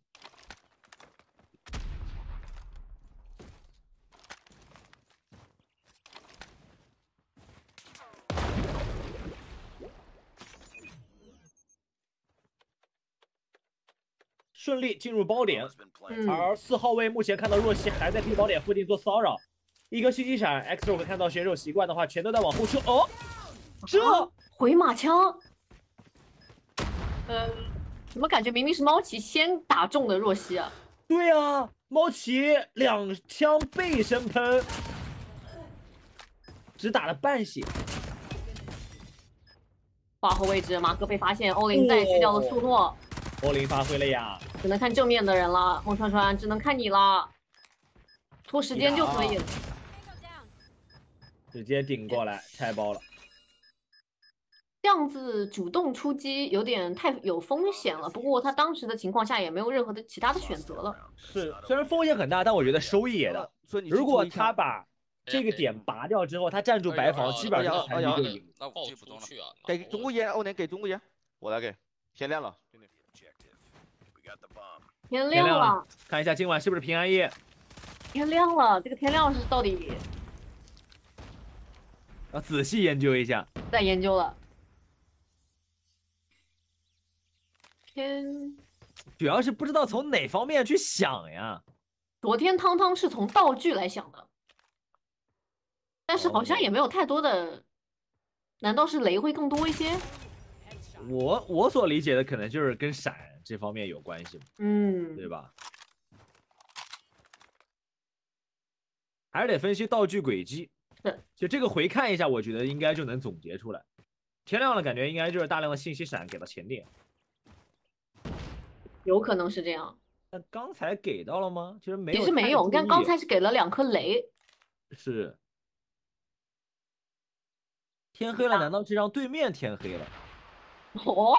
顺利进入包点，而4号位目前看到若曦还在 B 包点附近做骚扰，一个袭击闪 ，X Rogue 看到选手习惯的话，全都在往后撤。这回马枪，怎么感觉明明是猫奇先打中的若曦啊？ 对啊，猫奇2枪背身喷，只打了半血。 挂后位置，马哥被发现，欧林再续掉了苏诺。 欧林发挥了呀， 只能看正面的人了，孟川川只能看你了，拖时间就可以了， 直接顶过来拆包了。 这样子主动出击有点太有风险了，不过他当时的情况下也没有任何的其他的选择了。 是，虽然风险很大，但我觉得收益也大。如果他把这个点拔掉之后，他站住白房，基本上残局就赢。 那我不去啊！ 给中路烟，欧年给中路烟， 我来给，先练了。 天亮了， 看一下今晚是不是平安夜。 天亮了，这个天亮是到底要仔细研究一下。 在研究了。天， 主要是不知道从哪方面去想呀。 昨天汤汤是从道具来想的，但是好像也没有太多的，难道是雷会更多一些？ 我所理解的可能就是跟闪这方面有关系嘛，对吧？还是得分析道具轨迹。就这个回看一下，我觉得应该就能总结出来。天亮了，感觉应该就是大量的信息闪给到前点， 有可能是这样。 那刚才给到了吗？其实没有， 其实没有，但刚才是给了2颗雷。 是。天黑了，难道是让对面天黑了？ 哦。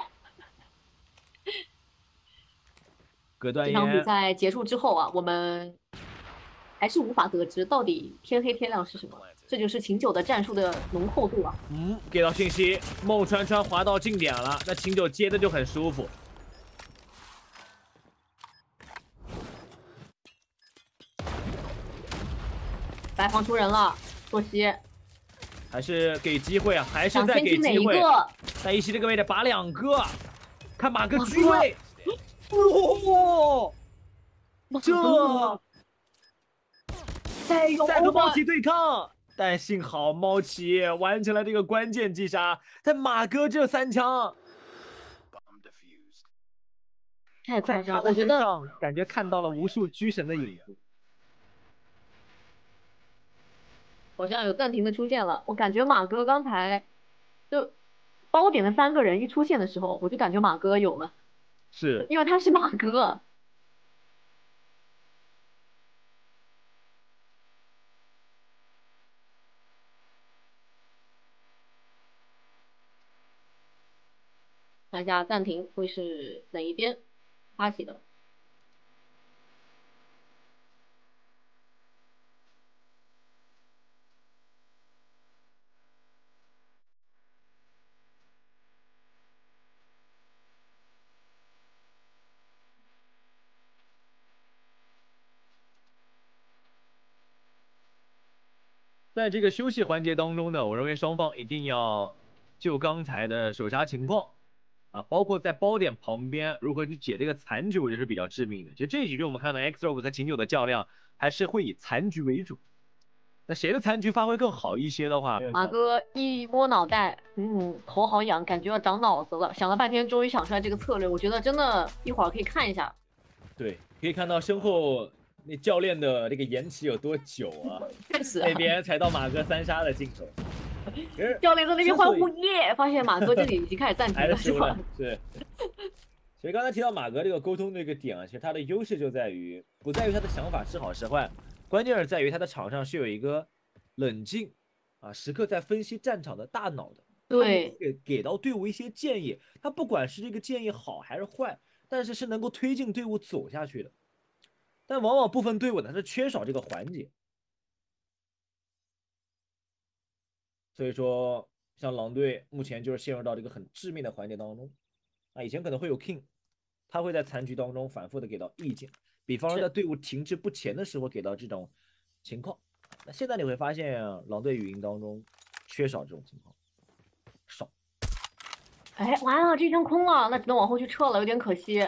隔断这场比赛结束之后啊，我们还是无法得知到底天黑天亮是什么。这就是秦九的战术的浓厚度啊。 给到信息，孟川川滑到近点了，那秦九接的就很舒服。 白房出人了，洛西。 还是给机会啊，还是在给机会。在一期这个位置拔2个，看马哥居位。这再和猫奇对抗，但幸好猫奇完成了这个关键击杀。但马哥这3枪太夸张，我觉得感觉看到了无数狙神的影子。 好像有暂停的出现了，我感觉马哥刚才就包点的3个人一出现的时候，我就感觉马哥有了， 是因为他是马哥。看一下暂停会是哪一边发起的？ 在这个休息环节当中呢，我认为双方一定要就刚才的手杀情况啊，包括在包点旁边如何去解这个残局，我觉得是比较致命的。其实这几局我们看到 X-Rob 和秦九的较量还是会以残局为主。那谁的残局发挥更好一些的话， 马哥一摸脑袋，头好痒，感觉要长脑子了。想了半天，终于想出来这个策略，我觉得真的一会儿可以看一下。 对，可以看到身后那教练的这个延期有多久啊？那边才到马哥3杀的镜头。 教练在那边欢呼耶，发现马哥这里已经开始暂停了，是吧？ 是。其实刚才提到马哥这个沟通这个点啊，其实他的优势就在于不在于他的想法是好是坏，关键是在于他的场上是有一个冷静啊，时刻在分析战场的大脑的。 对， 给到队伍一些建议，他不管是这个建议好还是坏，但是能够推进队伍走下去的。但往往部分队伍呢，它是缺少这个环节。所以说，像狼队目前就是陷入到这个很致命的环节当中。啊，以前可能会有 King， 他会在残局当中反复的给到意见，比方说在队伍停滞不前的时候给到这种情况。那现在你会发现，狼队语音当中缺少这种情况，少。 哎，完了，这枪空了，那只能往后去撤了，有点可惜。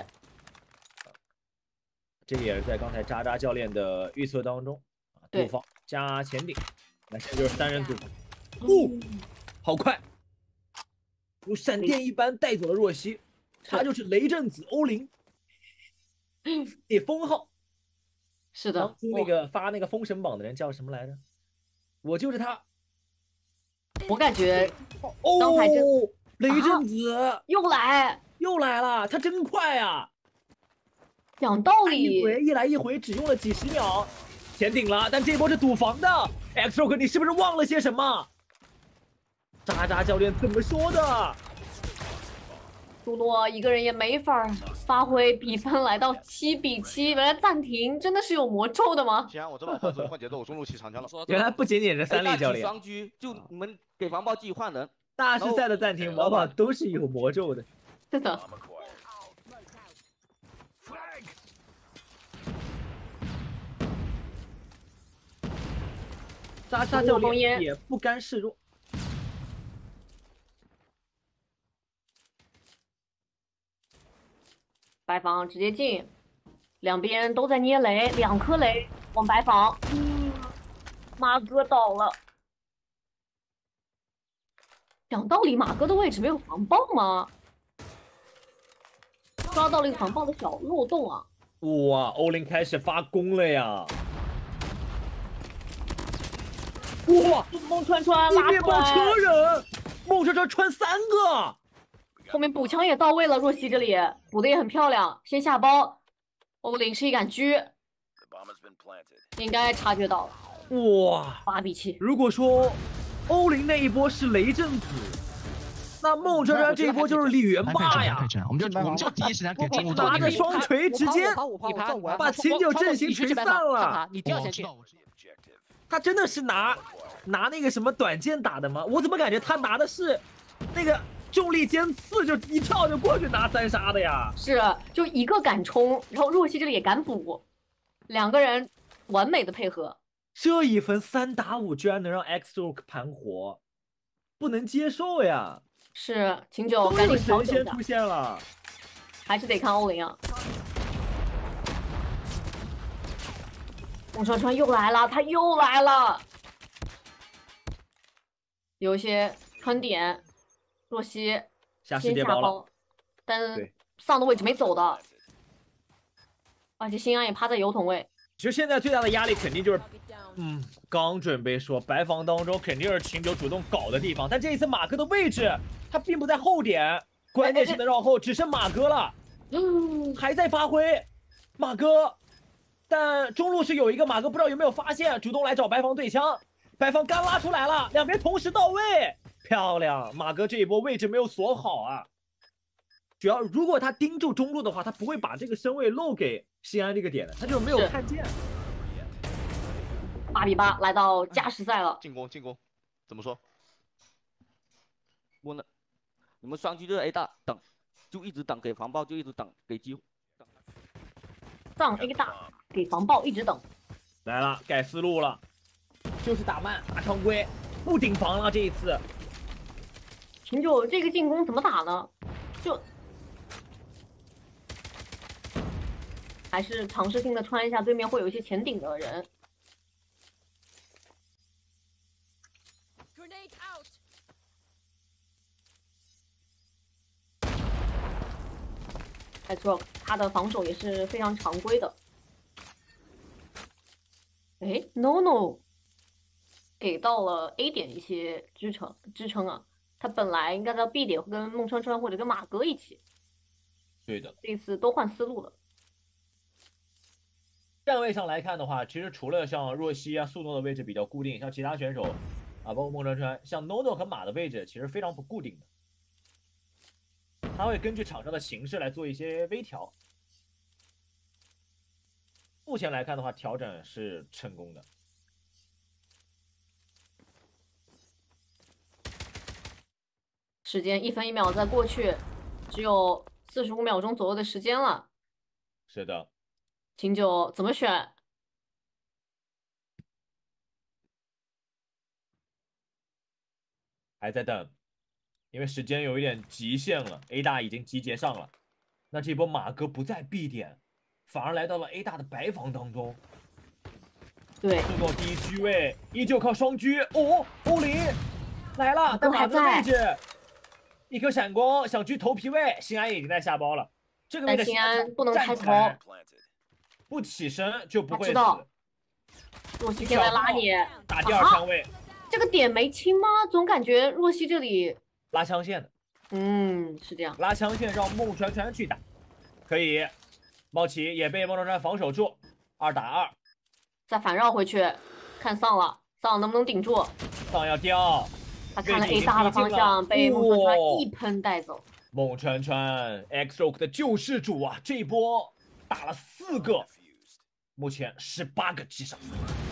这个也是在刚才渣渣教练的预测当中，杜方加前顶，那现在就是3人组。好快，如闪电一般带走了若曦，他就是雷震子欧林，给封号。 是的， 当初那个发那个封神榜的人叫什么来着？我就是他。 我感觉刚才雷震子又来了，他真快啊！ 讲道理， 一来一回只用了几10秒，前顶了，但这波是堵防的。X-Rock， 你是不是忘了些什么？渣渣教练怎么说的？ 杜诺一个人也没法发挥，比分来到7比7，原来暂停真的是有魔咒的吗？ 既然我这么换节奏，我中路起长枪了。 原来不仅仅是3粒教练， 双狙就你们给防暴继续换人。 大师赛的暂停往往都是有魔咒的。 是的。 莎莎教练也不甘示弱。 白房直接进，两边都在捏雷，2颗雷往白房。马哥倒了。讲道理，马哥的位置没有防爆吗？抓到了一个防爆的小漏洞啊！ 哇，欧林开始发功了呀！哇， 孟川川拉面包车人，孟川川穿3个， 后面补枪也到位了，若曦这里补的也很漂亮，先下包，欧林是一杆狙，应该察觉到了。 哇 ，8比7。 如果说欧林那一波是雷震子，那孟川川这一波就是李元霸呀！ 我们就第一时间给中路拿着双锤直接把秦九阵型锤散了。 你掉下去。 他真的是拿那个什么短剑打的吗？我怎么感觉他拿的是那个重力尖刺，就一跳就过去拿3杀的呀？ 是，就一个敢冲，然后若曦这里也敢补，2个人完美的配合。 这一分3打5居然能让 X-Rock 盘活，不能接受呀！ 是，秦九赶紧调整神仙出现了， 还是得看欧林啊。孟川川又来了，他又来了，有一些穿点，若曦下世界包了， 但上的位置没走的，而且新安也趴在油桶位。 其实现在最大的压力肯定就是，刚准备说白房当中肯定是秦九主动搞的地方，但这一次马哥的位置他并不在后点，关键性的绕后只剩马哥了，还在发挥，马哥，但中路是有一个马哥不知道有没有发现，主动来找白房对枪，白房刚拉出来了，两边同时到位，漂亮，马哥这一波位置没有锁好啊。主要如果他盯住中路的话，他不会把这个身位漏给西安这个点的，他就没有看见。 8比8来到加时赛了， 进攻，怎么说？ 我呢，你们双狙就是 A 大等，就一直等给防爆，就一直等给机会。 上 A 大给防爆，一直等。 来了，改思路了，就是打慢打常规，不顶防了这一次。 秦九这个进攻怎么打呢？就。还是尝试性的穿一下，对面会有一些前顶的人。没错，他的防守也是非常常规的。哎 ，NONO 给到了 A 点一些支撑啊，他本来应该在 B 点跟孟川川或者跟马哥一起。 对的， 这次都换思路了。 站位上来看的话，其实除了像若曦啊、速诺的位置比较固定，像其他选手啊，包括孟川川，像 NONO 和马的位置其实非常不固定的，他会根据场上的形势来做一些微调。目前来看的话，调整是成功的。 时间1分1秒在过去，只有45秒钟左右的时间了。 是的。 秦九怎么选？ 还在等，因为时间有一点极限了 ，A 大已经集结上了。那这波马哥不在 B 点，反而来到了 A 大的白房当中。 对， 速诺第一狙位依旧靠双狙。哦，欧林来了，但马哥的位置，一颗闪光想狙头皮位，新安已经在下包了。这个位置新安不能开头。 不起身就不会死。 若曦先来拉你， 打第2枪位， 这个点没清吗？总感觉若曦这里拉枪线的。 是这样。 拉枪线让孟川川去打，可以。猫奇也被孟川川防守住，2打2。 再反绕回去，看丧了，丧能不能顶住？ 丧要掉。 他看了 A 大的方向，被孟川川一喷带走。 孟川川 X-Rock 的救世主啊，这一波打了4个。目前18个击杀，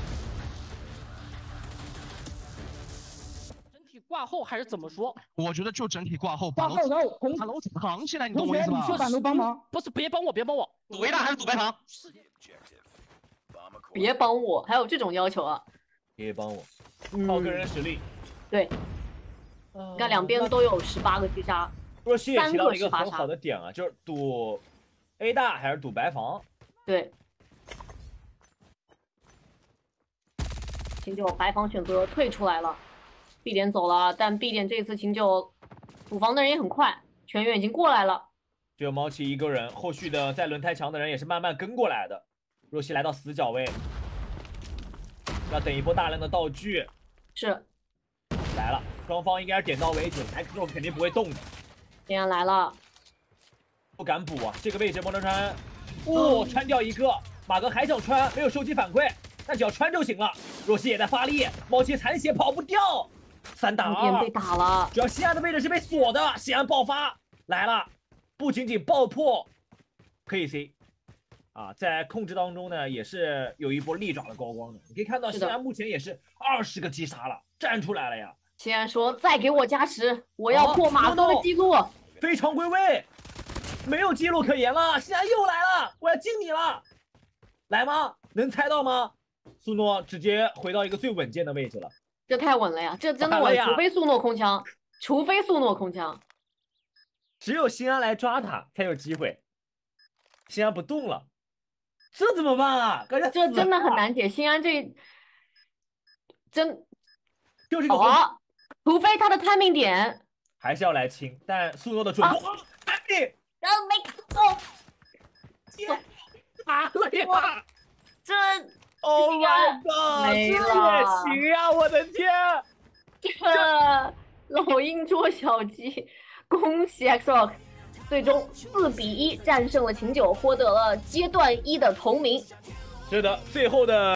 整体挂后还是怎么说？ 我觉得就整体挂后， 挂后然后把楼扛起来，你懂我意思吗？ 去板楼帮忙， 不是，别帮我， 赌 A 大还是赌白房？ 别帮我，还有这种要求啊？ 别帮我， 靠个人实力。 对，你看两边都有18个击杀， 若曦也提到了一个 3个很好的点啊，就是赌 A 大还是赌白房？ 对。秦九白房选择退出来了 ，B 点走了，但 B 点这次秦九补房的人也很快，全员已经过来了。 只有猫七一个人，后续的在轮胎墙的人也是慢慢跟过来的。若曦来到死角位，要等一波大量的道具。 是， 来了，双方应该是点到为止，莱克肉肯定不会动的。 竟然来了， 不敢补啊！这个位置莫能穿，穿掉一个，马哥还想穿，没有收集反馈，但只要穿就行了。若曦也在发力，猫七残血跑不掉，3打2 被打了。 主要西安的位置是被锁的，西安爆发来了，不仅仅爆破可以 C。啊，在控制当中呢，也是有一波利爪的高光的。你可以看到，西安目前也是20个击杀了，站出来了呀。 西安说：“再给我加时，我要破马哥的记录。” 非常归位，没有记录可言了。西安又来了，我要敬你了。来吗？能猜到吗？苏诺直接回到一个最稳健的位置了。 这太稳了呀！这真的稳，除非苏诺空枪，除非苏诺空枪， 只有西安来抓他才有机会。西安不动了。这怎么办啊？感觉这真的很难解。新安这就这个除非他的探命点还是要来清，但苏诺的准度，探命， 然后没看到， 卡了呀！ 这 ，Oh my god， 没了， 这也行啊！我的天， 这老鹰捉小鸡，恭喜 XROX。最终4比1战胜了秦九，获得了阶段1的头名。 是的，最后的。